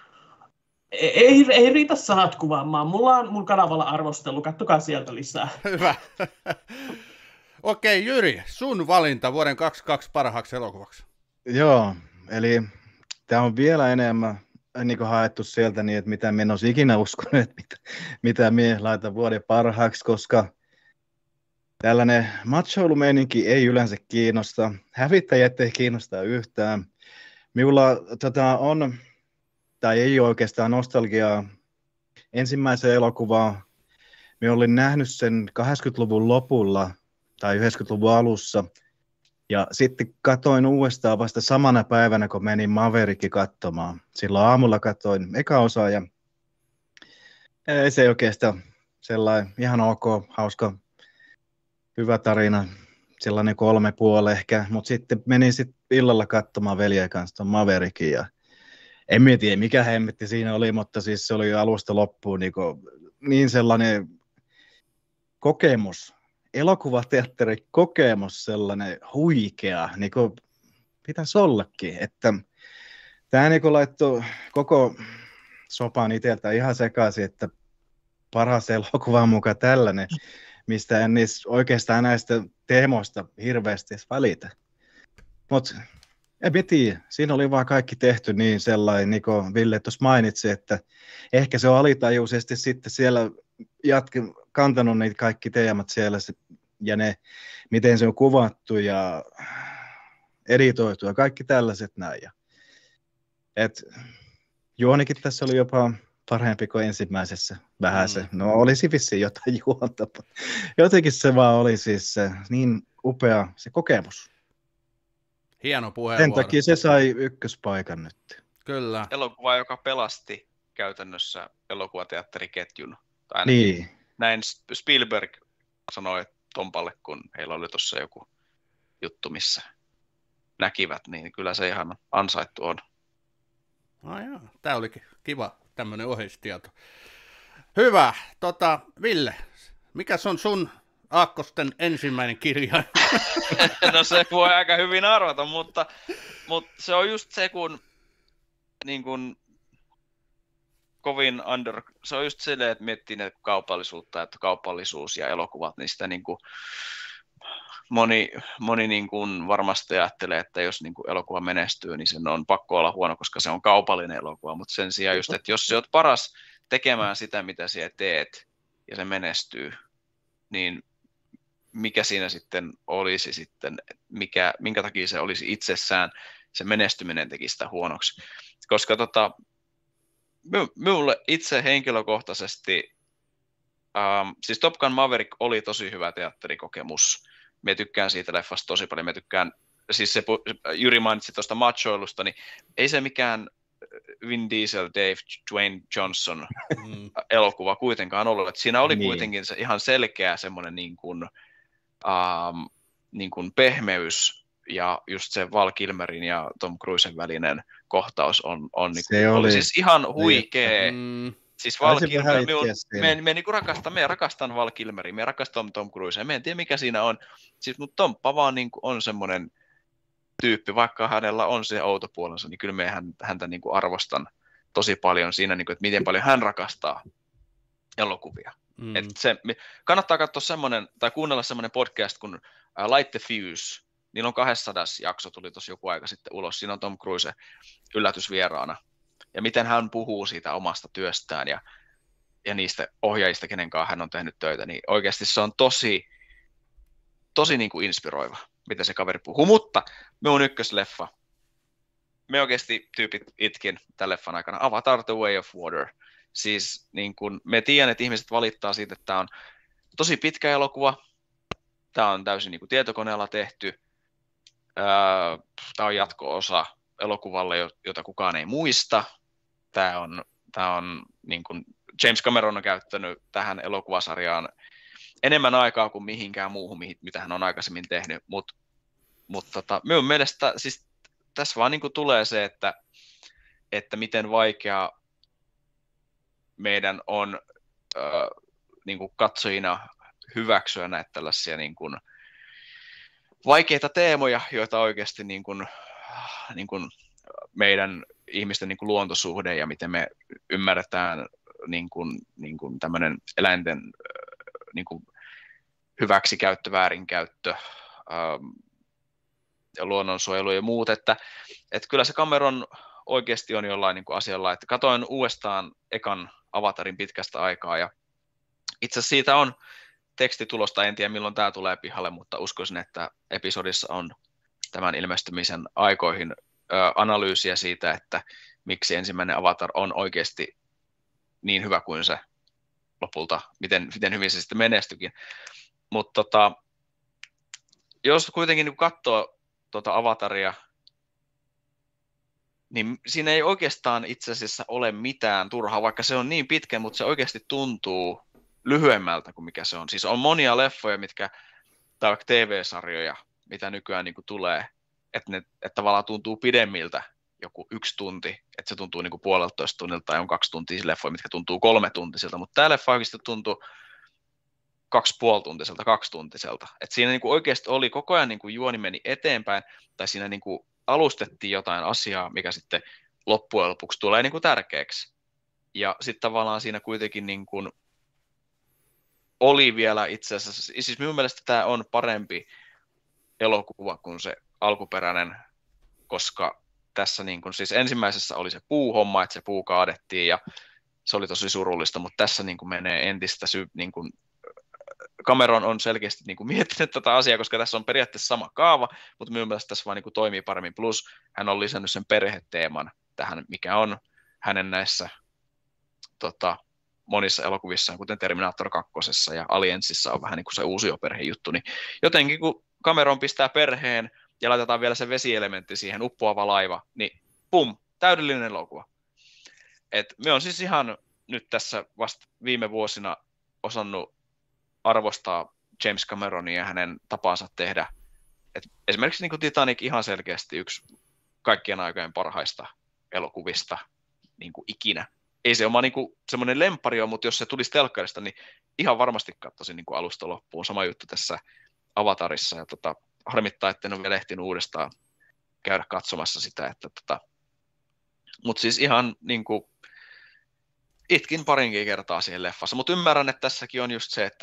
D: ei riitä sanat kuvaamaan. Mulla on mun kanavalla arvostelu. Kattokaa sieltä lisää.
A: Hyvä. Okei, Jyri, sun valinta vuoden 22 parhaaksi elokuvaksi.
B: Joo, eli tämä on vielä enemmän niin kuin haettu sieltä niin, että mitä minä en olisi ikinä uskonut, että mitä minä laitan vuoden parhaaksi, koska tällainen machoilumeininki ei yleensä kiinnosta. Hävittäjät ei kiinnosta yhtään. Minulla on, tai ei oikeastaan nostalgiaa ensimmäisen elokuvaa. Minä olin nähnyt sen 80-luvun lopulla tai 90-luvun alussa. Ja sitten katoin uudestaan vasta samana päivänä, kun menin Maverickin katsomaan. Silloin aamulla katoin eka osa ja ei se oikeastaan sellainen ihan ok, hauska, hyvä tarina. Sellainen 3,5 ehkä, mutta sitten menin illalla katsomaan veljen kanssa tuon Maverickin ja en tiedä mikä hemmetti siinä oli, mutta siis se oli alusta loppuun niin sellainen kokemus. Elokuvateatterin kokemus, sellainen huikea, niin kuin pitäisi ollakin, että tämä niin laittoi koko sopan itseltä ihan sekaisin, että paras elokuva on mukaan tällainen, mistä en oikeastaan näistä teemoista hirveästi edes välitä. Mutta en tiedä, siinä oli vaan kaikki tehty niin sellainen, niin kuin Ville tuossa mainitsi, että ehkä se on alitajuisesti sitten siellä kantanut niitä kaikki teemat siellä ja ne, miten se on kuvattu ja editoitu ja kaikki tällaiset näin. Juonikin tässä oli jopa parempi kuin ensimmäisessä vähäsen. No olisi vissiin jotain juonta. Jotenkin se vaan oli siis niin upea se kokemus.
A: Hieno puheenvuoro.
B: Sen takia se sai ykköspaikan nyt.
A: Kyllä.
C: Elokuva, joka pelasti käytännössä elokuvateatteriketjun.
B: Niin.
C: Näin Spielberg sanoi Tompalle, kun heillä oli tuossa joku juttu, missä näkivät, niin kyllä se ihan ansaittu on.
A: No joo, tää olikin kiva tämmönen oheistieto. Hyvä, Ville, mikä on sun aakkosten ensimmäinen kirja?
C: No se voi aika hyvin arvata, mutta se on just se, kun niin kun kovin se on just silleen, että miettii näitä kaupallisuutta, että kaupallisuus ja elokuvat, niin sitä niin kuin moni niin kuin varmasti ajattelee, että jos niin kuin elokuva menestyy, niin sen on pakko olla huono, koska se on kaupallinen elokuva, mutta sen sijaan just, että jos sä oot paras tekemään sitä, mitä sä teet, ja se menestyy, niin mikä siinä sitten olisi sitten, minkä takia se olisi itsessään, se menestyminen teki sitä huonoksi. Koska minulle itse henkilökohtaisesti, siis Top Gun Maverick oli tosi hyvä teatterikokemus. Mä tykkään siitä leffasta tosi paljon. Mä tykkään, siis se Jyri mainitsi tuosta machoilusta, niin ei se mikään Vin Diesel, Dwayne Johnson elokuva kuitenkaan ollut. Että siinä oli kuitenkin se ihan selkeä semmoinen niin kuin pehmeys ja just se Val Kilmerin ja Tom Cruisen välinen kohtaus on niin oli siis ihan huikea. Siis Val Kilmer, me niinku rakastan Val Kilmeria, me rakastan Tom Cruisen, me en tiedä mikä siinä on. Siis mutta Tomppa vaan niinku on semmoinen tyyppi, vaikka hänellä on se outo puolensa, niin kyllä me häntä niinku arvostan tosi paljon siinä, niinku, että miten paljon hän rakastaa elokuvia. Kannattaa katsoa semmoinen, tai kuunnella semmoinen podcast kuin Light the Fuse. Niillä on 200 jakso, tuli tuossa joku aika sitten ulos. Siinä on Tom Cruise yllätysvieraana. Ja miten hän puhuu siitä omasta työstään ja niistä ohjaajista, kenen kanssa hän on tehnyt töitä, niin oikeasti se on tosi niin kuin inspiroiva, mitä se kaveri puhuu. Mutta minun ykkösleffa, me oikeasti tyypit itkin tämän leffan aikana, Avatar The Way of Water. Siis niin kuin me tiedän, että ihmiset valittaa siitä, että tämä on tosi pitkä elokuva, tämä on täysin niin kuin tietokoneella tehty, tämä on jatko-osa elokuvalle, jota kukaan ei muista. Tämä on niin kuin James Cameron on käyttänyt tähän elokuvasarjaan enemmän aikaa kuin mihinkään muuhun, mitä hän on aikaisemmin tehnyt, mutta minun mielestä siis tässä vaan niin kuin tulee se, että miten vaikea meidän on niin kuin katsojina hyväksyä näitä tällaisia niin kuin vaikeita teemoja, joita oikeasti niin kuin meidän ihmisten niin kuin luontosuhde ja miten me ymmärretään niin kuin tämmöinen eläinten niin kuin hyväksikäyttö, väärinkäyttö, ja luonnonsuojelu ja muut, että kyllä se Cameron oikeasti on jollain niin kuin asialla, että katoin uudestaan ekan Avatarin pitkästä aikaa ja itse asiassa siitä on tekstitulosta, en tiedä milloin tämä tulee pihalle, mutta uskoisin, että episodissa on tämän ilmestymisen aikoihin analyysiä siitä, että miksi ensimmäinen Avatar on oikeasti niin hyvä kuin se lopulta, miten hyvin se sitten menestyikin. Mutta jos kuitenkin niin katsoo Avataria, niin siinä ei oikeastaan itse asiassa ole mitään turhaa, vaikka se on niin pitkä, mutta se oikeasti tuntuu lyhyemmältä kuin mikä se on. Siis on monia leffoja, tai vaikka TV-sarjoja, mitä nykyään niin kuin tulee, että tavallaan tuntuu pidemmiltä joku 1 tunti, että se tuntuu niin kuin 1,5 tunnilta tai on 2 tuntia leffoja, mitkä tuntuu 3 tuntisilta, mutta tämä leffa oikeasti tuntuu 2,5 tuntiselta, 2 tuntiselta. Et siinä niin kuin oikeasti oli koko ajan niin kuin juoni meni eteenpäin, tai siinä niin kuin alustettiin jotain asiaa, mikä sitten loppujen lopuksi tulee niin kuin tärkeäksi. Ja sitten tavallaan siinä kuitenkin niin kuin oli vielä itse asiassa, siis minun mielestä tämä on parempi elokuva kuin se alkuperäinen, koska tässä niin kuin, siis ensimmäisessä oli se puuhomma, että se puu kaadettiin ja se oli tosi surullista, mutta tässä niin kuin menee entistä niin kuin Cameron on selkeästi niin kuin miettinyt tätä asiaa, koska tässä on periaatteessa sama kaava, mutta minun mielestä tässä vaan niin kuin toimii paremmin. Plus hän on lisännyt sen perheteeman tähän, mikä on hänen näissä monissa elokuvissaan, kuten Terminator 2 ja Aliensissa on vähän niin kuin se uusioperhejuttu. Niin jotenkin kun Cameron pistää perheen ja laitetaan vielä se vesielementti siihen, uppoava laiva, niin pum, täydellinen elokuva. Et me on siis ihan nyt tässä vasta viime vuosina osannut arvostaa James Cameronia ja hänen tapaansa tehdä. Et esimerkiksi niin kuin Titanic ihan selkeästi yksi kaikkien aikojen parhaista elokuvista niin kuin ikinä. Ei se ole niin kuin semmoinen lemppari ole, mutta jos se tulisi telkkarista, niin ihan varmasti katsoisin niin kuin alusta loppuun. Sama juttu tässä Avatarissa. Ja harmittaa, että en ole vielä ehtinyt uudestaan käydä katsomassa sitä. Mutta siis ihan niin kuin itkin parinkin kertaa siihen leffassa, mutta ymmärrän, että tässäkin on just se, että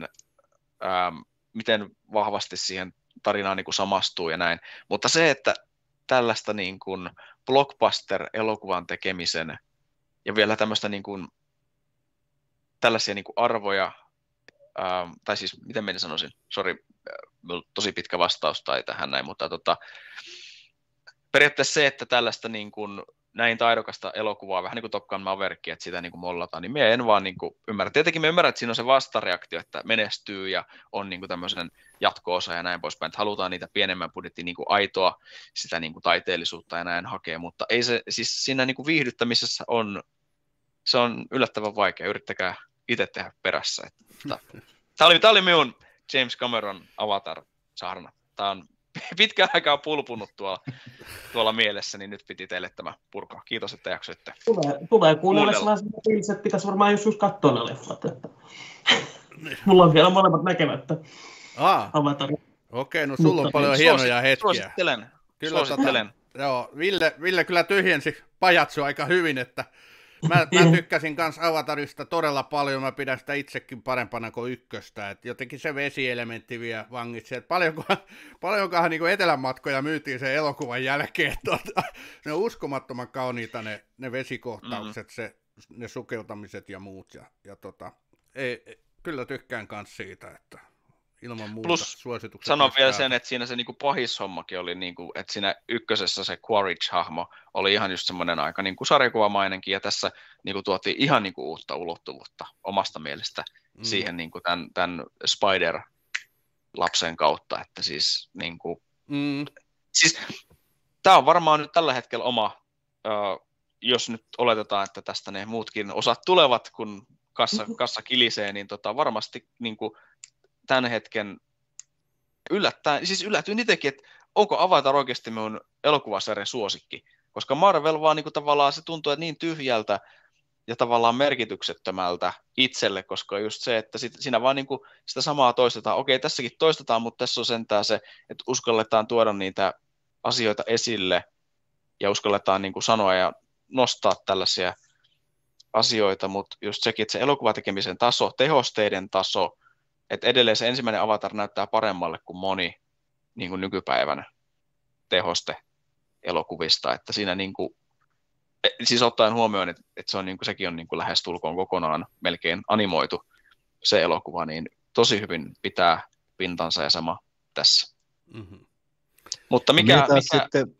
C: miten vahvasti siihen tarinaan niin kuin samastuu ja näin. Mutta se, että tällaista niin kuin blockbuster-elokuvan tekemisen ja vielä tämmöistä niin kuin, tällaisia niin kuin arvoja, tai siis miten minä sanoisin, sori, tosi pitkä vastaus tai tähän näin, mutta periaatteessa se, että tällaista niin kuin näin taidokasta elokuvaa, vähän niin kuin Top Gun Maverick, että sitä niin kuin mollataan, niin minä en vaan niin kuin ymmärrä. Tietenkin me ymmärrän, että siinä on se vastareaktio, että menestyy ja on niin kuin tämmöisen jatko-osa ja näin poispäin, että halutaan niitä pienemmän budjettiin niin kuin aitoa sitä niin kuin taiteellisuutta ja näin hakea, mutta ei se, siis siinä niin kuin viihdyttämisessä se on yllättävän vaikea, yrittäkää itse tehdä perässä. Tämä oli minun James Cameron Avatar-saarna. Tämä on pitkään aikaa pulpunut tuolla mielessä, niin nyt piti teille tämä purkaa. Kiitos, että jaksoitte.
D: Tulee kuunnella sellaisen fiilis, että pitäisi varmaan joskus katsoa ne leffat. Että mulla on vielä molemmat näkemättä. Avatar.
A: Okei, no sulla on paljon hienoja hetkiä.
C: Suosittelen.
A: Joo, Ville kyllä tyhjensi pajatsoa aika hyvin, että mä tykkäsin kans Avatarista todella paljon, mä pidän sitä itsekin parempana kuin ykköstä, että jotenkin se vesielementti vielä vangitsi, että paljonkohan niin kuin etelänmatkoja myytiin sen elokuvan jälkeen, ne on uskomattoman kauniita ne vesikohtaukset, ne sukeltamiset ja muut, kyllä tykkään kans siitä, että ilman muuta suositukset.
C: Sanon vielä sen, että siinä se niinku pahishommakin oli, niinku, että siinä ykkösessä se Quaritch-hahmo oli ihan just semmoinen aika niinku sarjakuvamainenkin, ja tässä niinku tuotiin ihan niinku uutta ulottuvuutta omasta mielestä siihen niinku tämän Spider-lapsen kautta, että siis niinku, siis tämä on varmaan nyt tällä hetkellä oma, jos nyt oletetaan, että tästä ne muutkin osat tulevat, kun kassa kilisee, niin varmasti niinku tämän hetken yllätyin itsekin, että onko Avatar oikeasti minun elokuvasarjan suosikki, koska Marvel vaan niin kuin tavallaan se tuntuu, että niin tyhjältä ja tavallaan merkityksettömältä itselle, koska just se, että siinä vaan niin kuin sitä samaa toistetaan. Okei, tässäkin toistetaan, mutta tässä on sentään se, että uskalletaan tuoda niitä asioita esille ja uskalletaan niin kuin sanoa ja nostaa tällaisia asioita, mutta just sekin, että se elokuvatekemisen taso, tehosteiden taso, että edelleen se ensimmäinen Avatar näyttää paremmalle kuin moni niin kuin nykypäivänä tehoste elokuvista, että siinä niin kuin, siis ottaen huomioon, että se on, niin kuin, sekin on niin kuin lähestulkoon kokonaan melkein animoitu se elokuva, niin tosi hyvin pitää pintansa ja sama tässä.
A: Mm-hmm.
C: Mutta mikä
B: sitten,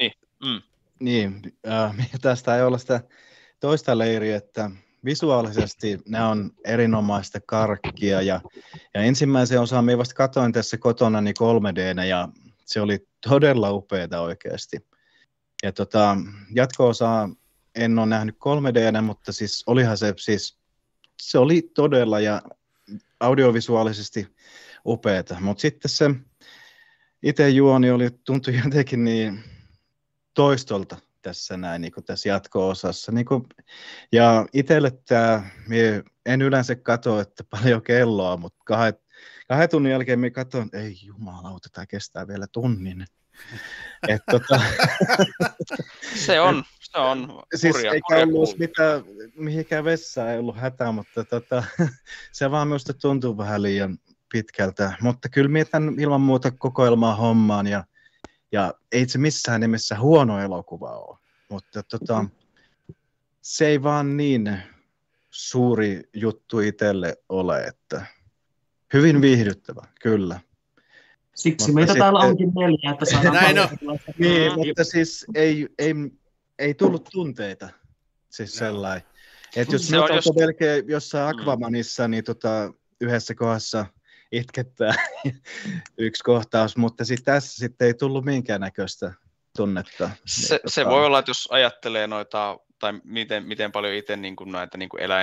B: tästä ei olla sitä toista leiriä, että visuaalisesti ne on erinomaista karkkia ja ensimmäisen osaan minä vasta katsoin tässä kotona niin 3D:nä ja se oli todella upeata oikeasti. Ja jatko-osaa en ole nähnyt 3D:nä, mutta siis olihan se oli todella ja audiovisuaalisesti upeata, mutta sitten se itse juoni tuntui jotenkin niin toistolta tässä näin, niin kuin tässä jatko-osassa. Niin kuin, ja itselle en yleensä katso, että paljon kelloa, mutta kahden tunnin jälkeen minä katson, että ei jumalauta, tämä kestää vielä tunnin.
C: Se on
B: siis eikä ollut mitään, mihinkään vessaan ei ollut hätää, mutta se vaan minusta tuntuu vähän liian pitkältä. Mutta kyllä mietän ilman muuta kokoelmaa hommaan ja ei se missään nimessä huono elokuva ole, mutta se ei vaan niin suuri juttu itselle ole, että hyvin viihdyttävä, kyllä.
D: Siksi meitä täällä onkin 4, että saadaan
B: niin, mutta siis ei tullut tunteita, siis sellainen. Että jos melkein jossain Aquamanissa, niin yhdessä kohdassa itkettää yksi kohtaus, mutta tässä sitten ei tullut minkäännäköistä tunnetta.
C: Se voi olla, että jos ajattelee noita, tai miten paljon itse niin kuin näitä niin kuin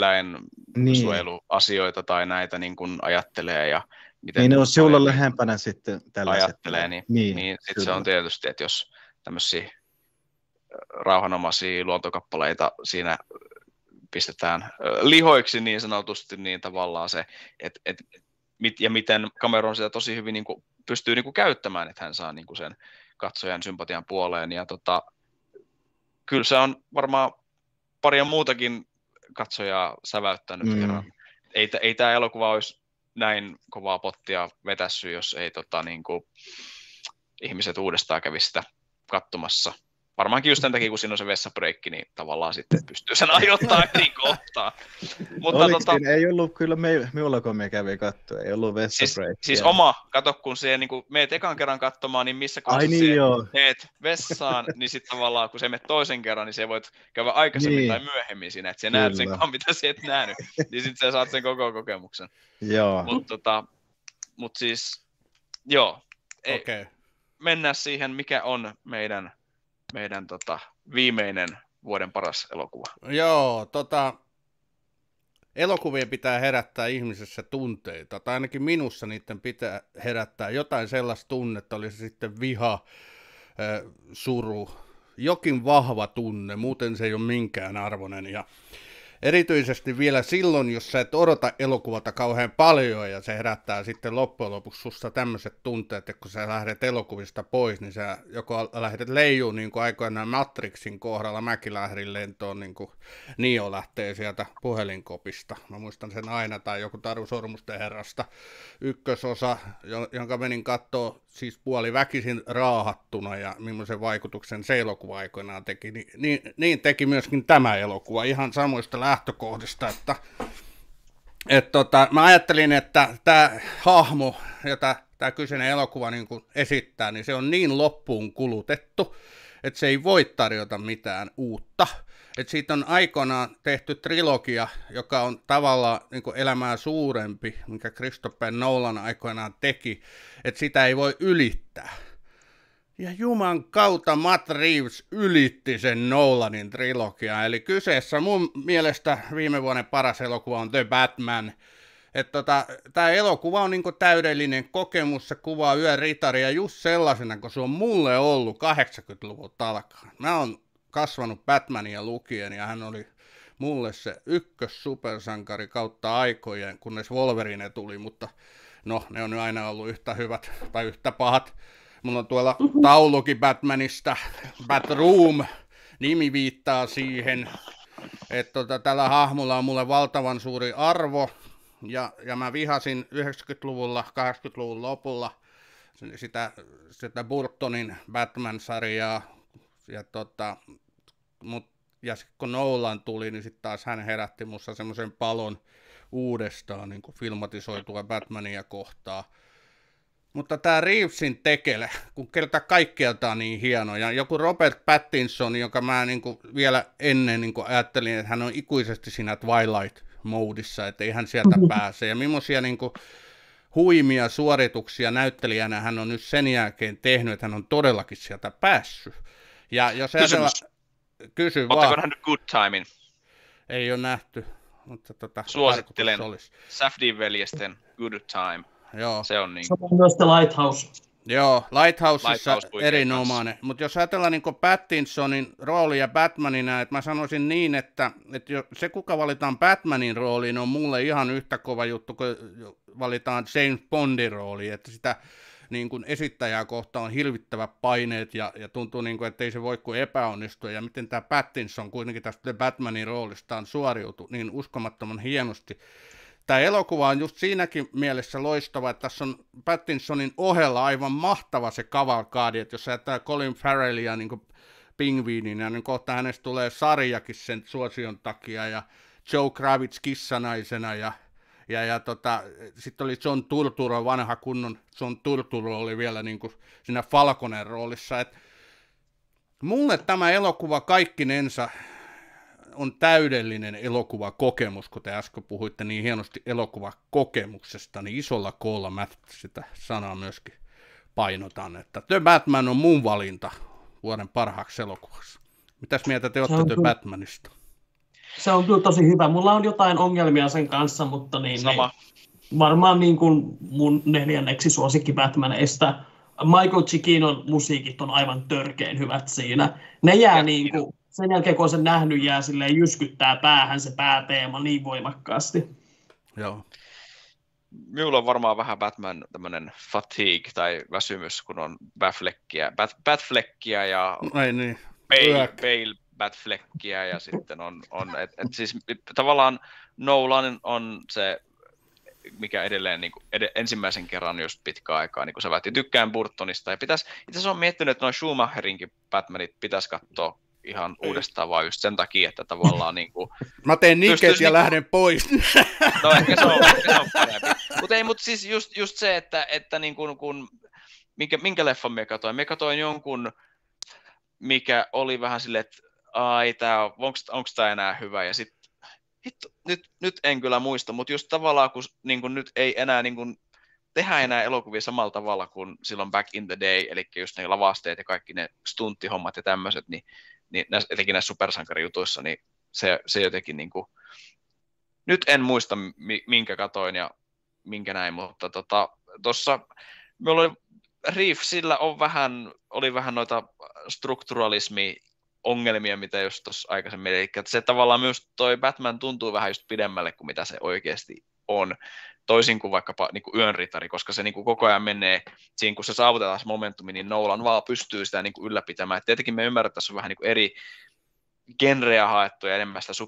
C: eläinsuojeluasioita tai näitä niin kuin ajattelee ja miten
B: niin ne on sinulla lähempänä sitten tällaiset.
C: Ajattelee, niin sitten se on tietysti, että jos tämmöisiä rauhanomaisia luontokappaleita siinä pistetään lihoiksi niin sanotusti, niin tavallaan se, ja miten Cameron sitä tosi hyvin niin kuin pystyy niin kuin käyttämään, että hän saa niin kuin sen katsojan sympatian puoleen, ja kyllä se on varmaan paria muutakin katsojaa säväyttänyt kerran. Ei tämä elokuva olisi näin kovaa pottia vetässy, jos ei niin kuin ihmiset uudestaan kävisi sitä katsomassa. Varmaankin just tämän takia, kun siinä on se vessabreikki, niin tavallaan sitten pystyy sen ajoittamaan eri kohtaa. Mutta
B: ei ollut kyllä minulla, kun me kävi katsoa, ei ollut vessabreikkiä.
C: Siis kato, kun se niin meet ekan kerran katsomaan, niin missä kohdassa meet vessaan, niin sitten tavallaan, kun se meet toisen kerran, niin se voit käydä aikaisemmin tai myöhemmin siinä, että sä näet sen, mitä sä et nähnyt, niin sitten sä saat sen koko kokemuksen.
B: Joo.
C: Mutta siis, joo, mennään siihen, mikä on meidän viimeinen vuoden paras elokuva.
A: Joo, elokuvien pitää herättää ihmisessä tunteita, tai ainakin minussa niiden pitää herättää jotain sellaista tunnetta, oli se sitten viha, suru, jokin vahva tunne, muuten se ei ole minkään arvoinen, ja erityisesti vielä silloin, jos sä et odota elokuvalta kauhean paljon ja se herättää sitten loppujen lopuksi susta tämmöiset tunteet, että kun sä lähdet elokuvista pois, niin sä joko lähdet leijuun niin kuin aikoinaan Matrixin kohdalla, mäkin lähdin lentoon, niin kuin Neo lähtee sieltä puhelinkopista. Mä muistan sen aina, tai joku Taru Sormusten herrasta ykkösosa, jonka menin kattoo siis puoli väkisin raahattuna ja millaisen vaikutuksen se elokuva aikoinaan teki. Niin teki myöskin tämä elokuva ihan samoista lähtökohdista, että mä ajattelin, että tämä hahmo, jota tämä kyseinen elokuva niin kuin esittää, niin se on niin loppuun kulutettu, että se ei voi tarjota mitään uutta. Että siitä on aikoinaan tehty trilogia, joka on tavallaan niin kuin elämää suurempi, minkä Christopher Nolan aikoinaan teki, että sitä ei voi ylittää. Ja juman kautta Matt Reeves ylitti sen Nolanin trilogian, eli kyseessä mun mielestä viime vuoden paras elokuva on The Batman. Tämä elokuva on niinku täydellinen kokemus, se kuvaa Yön ritaria just sellaisena, kun se on mulle ollut 80-luvulta alkaen. Mä oon kasvanut Batmania lukien ja hän oli mulle se ykkös-supersankari kautta aikojen, kunnes Wolverine tuli, mutta no, ne on nyt aina ollut yhtä hyvät tai yhtä pahat. Mulla on tuolla taulukin Batmanista, Batroom, nimi viittaa siihen, että tällä hahmolla on mulle valtavan suuri arvo, ja mä vihasin 90-luvulla, 80-luvun lopulla sitä Burtonin Batman-sarjaa, ja sitten kun Nolan tuli, niin sitten taas hän herätti musta semmoisen palon uudestaan niin kuin filmatisoitua Batmania kohtaa. Mutta tämä Reevesin tekele, kun kerta kaikkialta on niin hieno, ja joku Robert Pattinson, jonka mä niin kuin vielä ennen niin kuin ajattelin, että hän on ikuisesti siinä Twilight-moodissa, että ei hän sieltä pääse, ja millaisia niin kuin huimia suorituksia näyttelijänä hän on nyt sen jälkeen tehnyt, että hän on todellakin sieltä päässyt. Ja jos kysy vaan.
C: Oletteko nähnyt Good Timein?
A: Ei ole nähty, mutta
C: suosittelen Safdien veljesten Good Time.
A: Joo.
C: Se on niin.
D: Se on myös The Lighthouse.
A: Joo, Lighthouseissa erinomainen. Mutta jos ajatellaan niin Pattinsonin roolia Batmanina, että mä sanoisin niin, että se kuka valitaan Batmanin rooliin on mulle ihan yhtä kova juttu, kun valitaan James Bondin rooliin, että sitä niin kuin esittäjää kohtaan on hirvittävät paineet ja tuntuu, niin kuin, että ei se voi kuin epäonnistua. Ja miten tämä Pattinson kuitenkin tästä Batmanin roolistaan suoriutui niin uskomattoman hienosti. Tämä elokuva on just siinäkin mielessä loistava, että tässä on Pattinsonin ohella aivan mahtava se kavalkaadi, että jos ajattelee Colin Farrellia niin pingviininä, niin kohta hänestä tulee sarjakin sen suosion takia, ja Joe Kravitz kissanaisena, ja sitten oli John Turturro, vanha kunnon John Turturro oli vielä niin kuin siinä Falconen roolissa. Et mulle tämä elokuva kaikkinensa on täydellinen elokuvakokemus, kun te äsken puhuitte niin hienosti elokuvakokemuksesta, niin isolla koolla mä sitä sanaa myöskin painotan, että The Batman on mun valinta vuoden parhaaksi elokuvaksi. Mitäs mieltä te olette The Batmanista?
D: Se on kyllä tosi hyvä. Mulla on jotain ongelmia sen kanssa, mutta varmaan niin kuin mun 4. suosikki Batmaneista. Michael Giacchinon musiikit on aivan törkein hyvät siinä. Ne jää niin kuin, sen jälkeen kun on sen nähnyt, jää silleen jyskyttää päähän se pääteema niin voimakkaasti.
A: Joo.
C: Minulla on varmaan vähän Batman tämmöinen fatigue tai väsymys, kun on Batfleckia ja
A: niin.
C: Bale Batfleckia ja sitten on siis tavallaan Nolan on se, mikä edelleen niin kuin ensimmäisen kerran just pitkään aikaa, niin kuin sä väitit, tykkään Burtonista. Ja itse asiassa on miettinyt, että noin Schumacherinkin Batmanit pitäisi katsoa ihan uudestaan vaan just sen takia, että tavallaan niin kuin
A: mä teen niket ja lähden pois.
C: No ehkä se on parempi. Mutta siis just se, että niin kuin, minkä leffan me katoin? Me katoin jonkun, mikä oli vähän silleen, että onko tämä enää hyvä? Ja sitten nyt en kyllä muista, mutta just tavallaan, kun niin kuin nyt ei enää niin kuin tehdä enää elokuvia samalla tavalla kuin silloin back in the day, eli just ne lavasteet ja kaikki ne stunttihommat ja tämmöiset, niin etenkin näissä supersankarijutuissa, niin se jotenkin niin kuin, nyt en muista minkä katoin ja minkä näin, mutta tuossa Reevesillä oli vähän noita strukturalismi-ongelmia, mitä just tuossa aikaisemmin, eli se tavallaan myös toi Batman tuntuu vähän just pidemmälle kuin mitä se oikeasti on, toisin kuin vaikkapa niin kuin Yönritari, koska se niin kuin koko ajan menee, siinä kun se saavutetaan se momentumi, niin Nolan vaan pystyy sitä niin kuin ylläpitämään. Et tietenkin me ymmärrän, että tässä on vähän niin kuin eri genrejä haettu ja enemmän sitä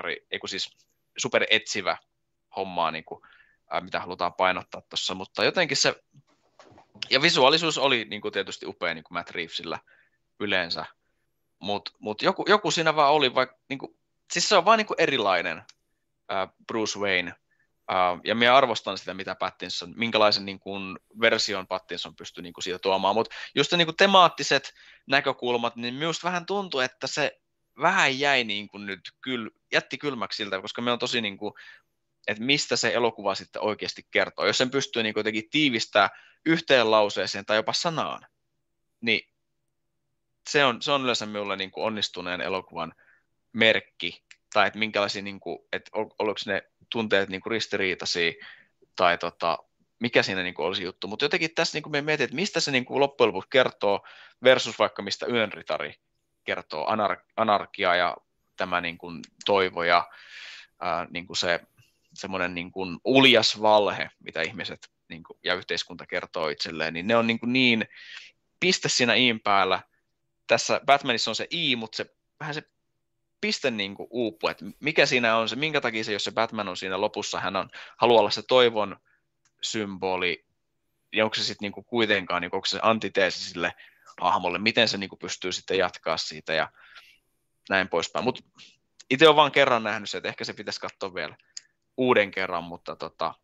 C: superetsivä hommaa, niin kuin, mitä halutaan painottaa tuossa, mutta jotenkin se, ja visuaalisuus oli niin kuin tietysti upea niin kuin Matt Reevesillä yleensä, mutta joku siinä vaan oli, vaikka, niin kuin, siis se on vaan niin kuin erilainen Bruce Wayne, ja minä arvostan sitä, mitä Pattinson, minkälaisen niin kuin, version Pattinson pystyy niin kuin, siitä tuomaan, mutta just ne niin kuin, temaattiset näkökulmat, niin minusta vähän tuntuu, että se vähän jäi niin kuin, nyt jätti kylmäksi siltä, koska me on tosi, niin kuin, että mistä se elokuva sitten oikeasti kertoo. Jos sen pystyy niin kuin, jotenkin tiivistää yhteen lauseeseen tai jopa sanaan, niin se on yleensä minulle niin kuin, onnistuneen elokuvan merkki, tai että minkälaisia, niin kuin, että oliko ne tunteet niin kuin ristiriitaisia, tai mikä siinä niin kuin olisi juttu. Mutta jotenkin tässä niin kuin me mietin, että mistä se niin kuin loppujen lopuksi kertoo, versus vaikka mistä Yönritari kertoo, anarkia ja tämä niin kuin toivo ja niin kuin semmoinen niin kuin uljas valhe, mitä ihmiset niin kuin, ja yhteiskunta kertoo itselleen, niin ne on niin piste siinä iin päällä. Tässä Batmanissa on se i, mutta vähän se piste niin kuin uupuu, että mikä siinä on se, minkä takia se, jos se Batman on siinä lopussa, hän haluaa olla se toivon symboli, ja onko se sitten niin kuin kuitenkaan, niin onko se antiteesi sille hahmolle, miten se niin kuin pystyy sitten jatkaa siitä ja näin poispäin. Mutta itse olen vaan kerran nähnyt se, että ehkä se pitäisi katsoa vielä uuden kerran, mutta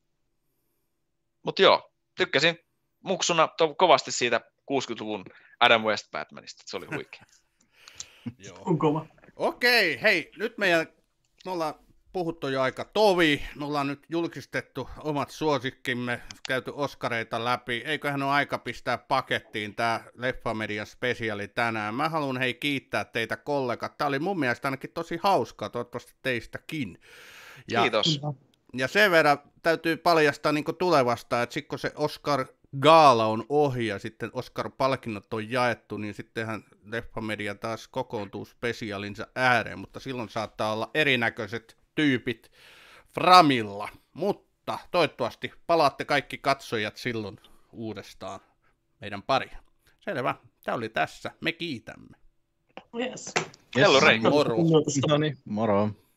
C: joo, tykkäsin muksuna kovasti siitä 60-luvun Adam West Batmanista, se oli huikea.
D: On kova.
A: Okei, hei, nyt me ollaan puhuttu jo aika tovi, me ollaan nyt julkistettu omat suosikkimme, käyty Oscareita läpi, eiköhän ole aika pistää pakettiin tää Leffamedian spesiaali tänään. Mä haluan kiittää teitä kollegat, tää oli mun mielestä ainakin tosi hauskaa, toivottavasti teistäkin.
C: Kiitos.
A: Ja sen verran täytyy paljastaa niin tulevasta, että sitten kun se Oscar-gaala on ohi ja sitten Oscar-palkinnot on jaettu, niin sittenhän Leffamedia taas kokoontuu spesiaalinsa ääreen, mutta silloin saattaa olla erinäköiset tyypit Framilla. Mutta toivottavasti palaatte kaikki katsojat silloin uudestaan meidän pariin. Selvä, tämä oli tässä. Me kiitämme.
D: Yes.
C: Hello, Rei.
A: Moro.
B: No niin, moro.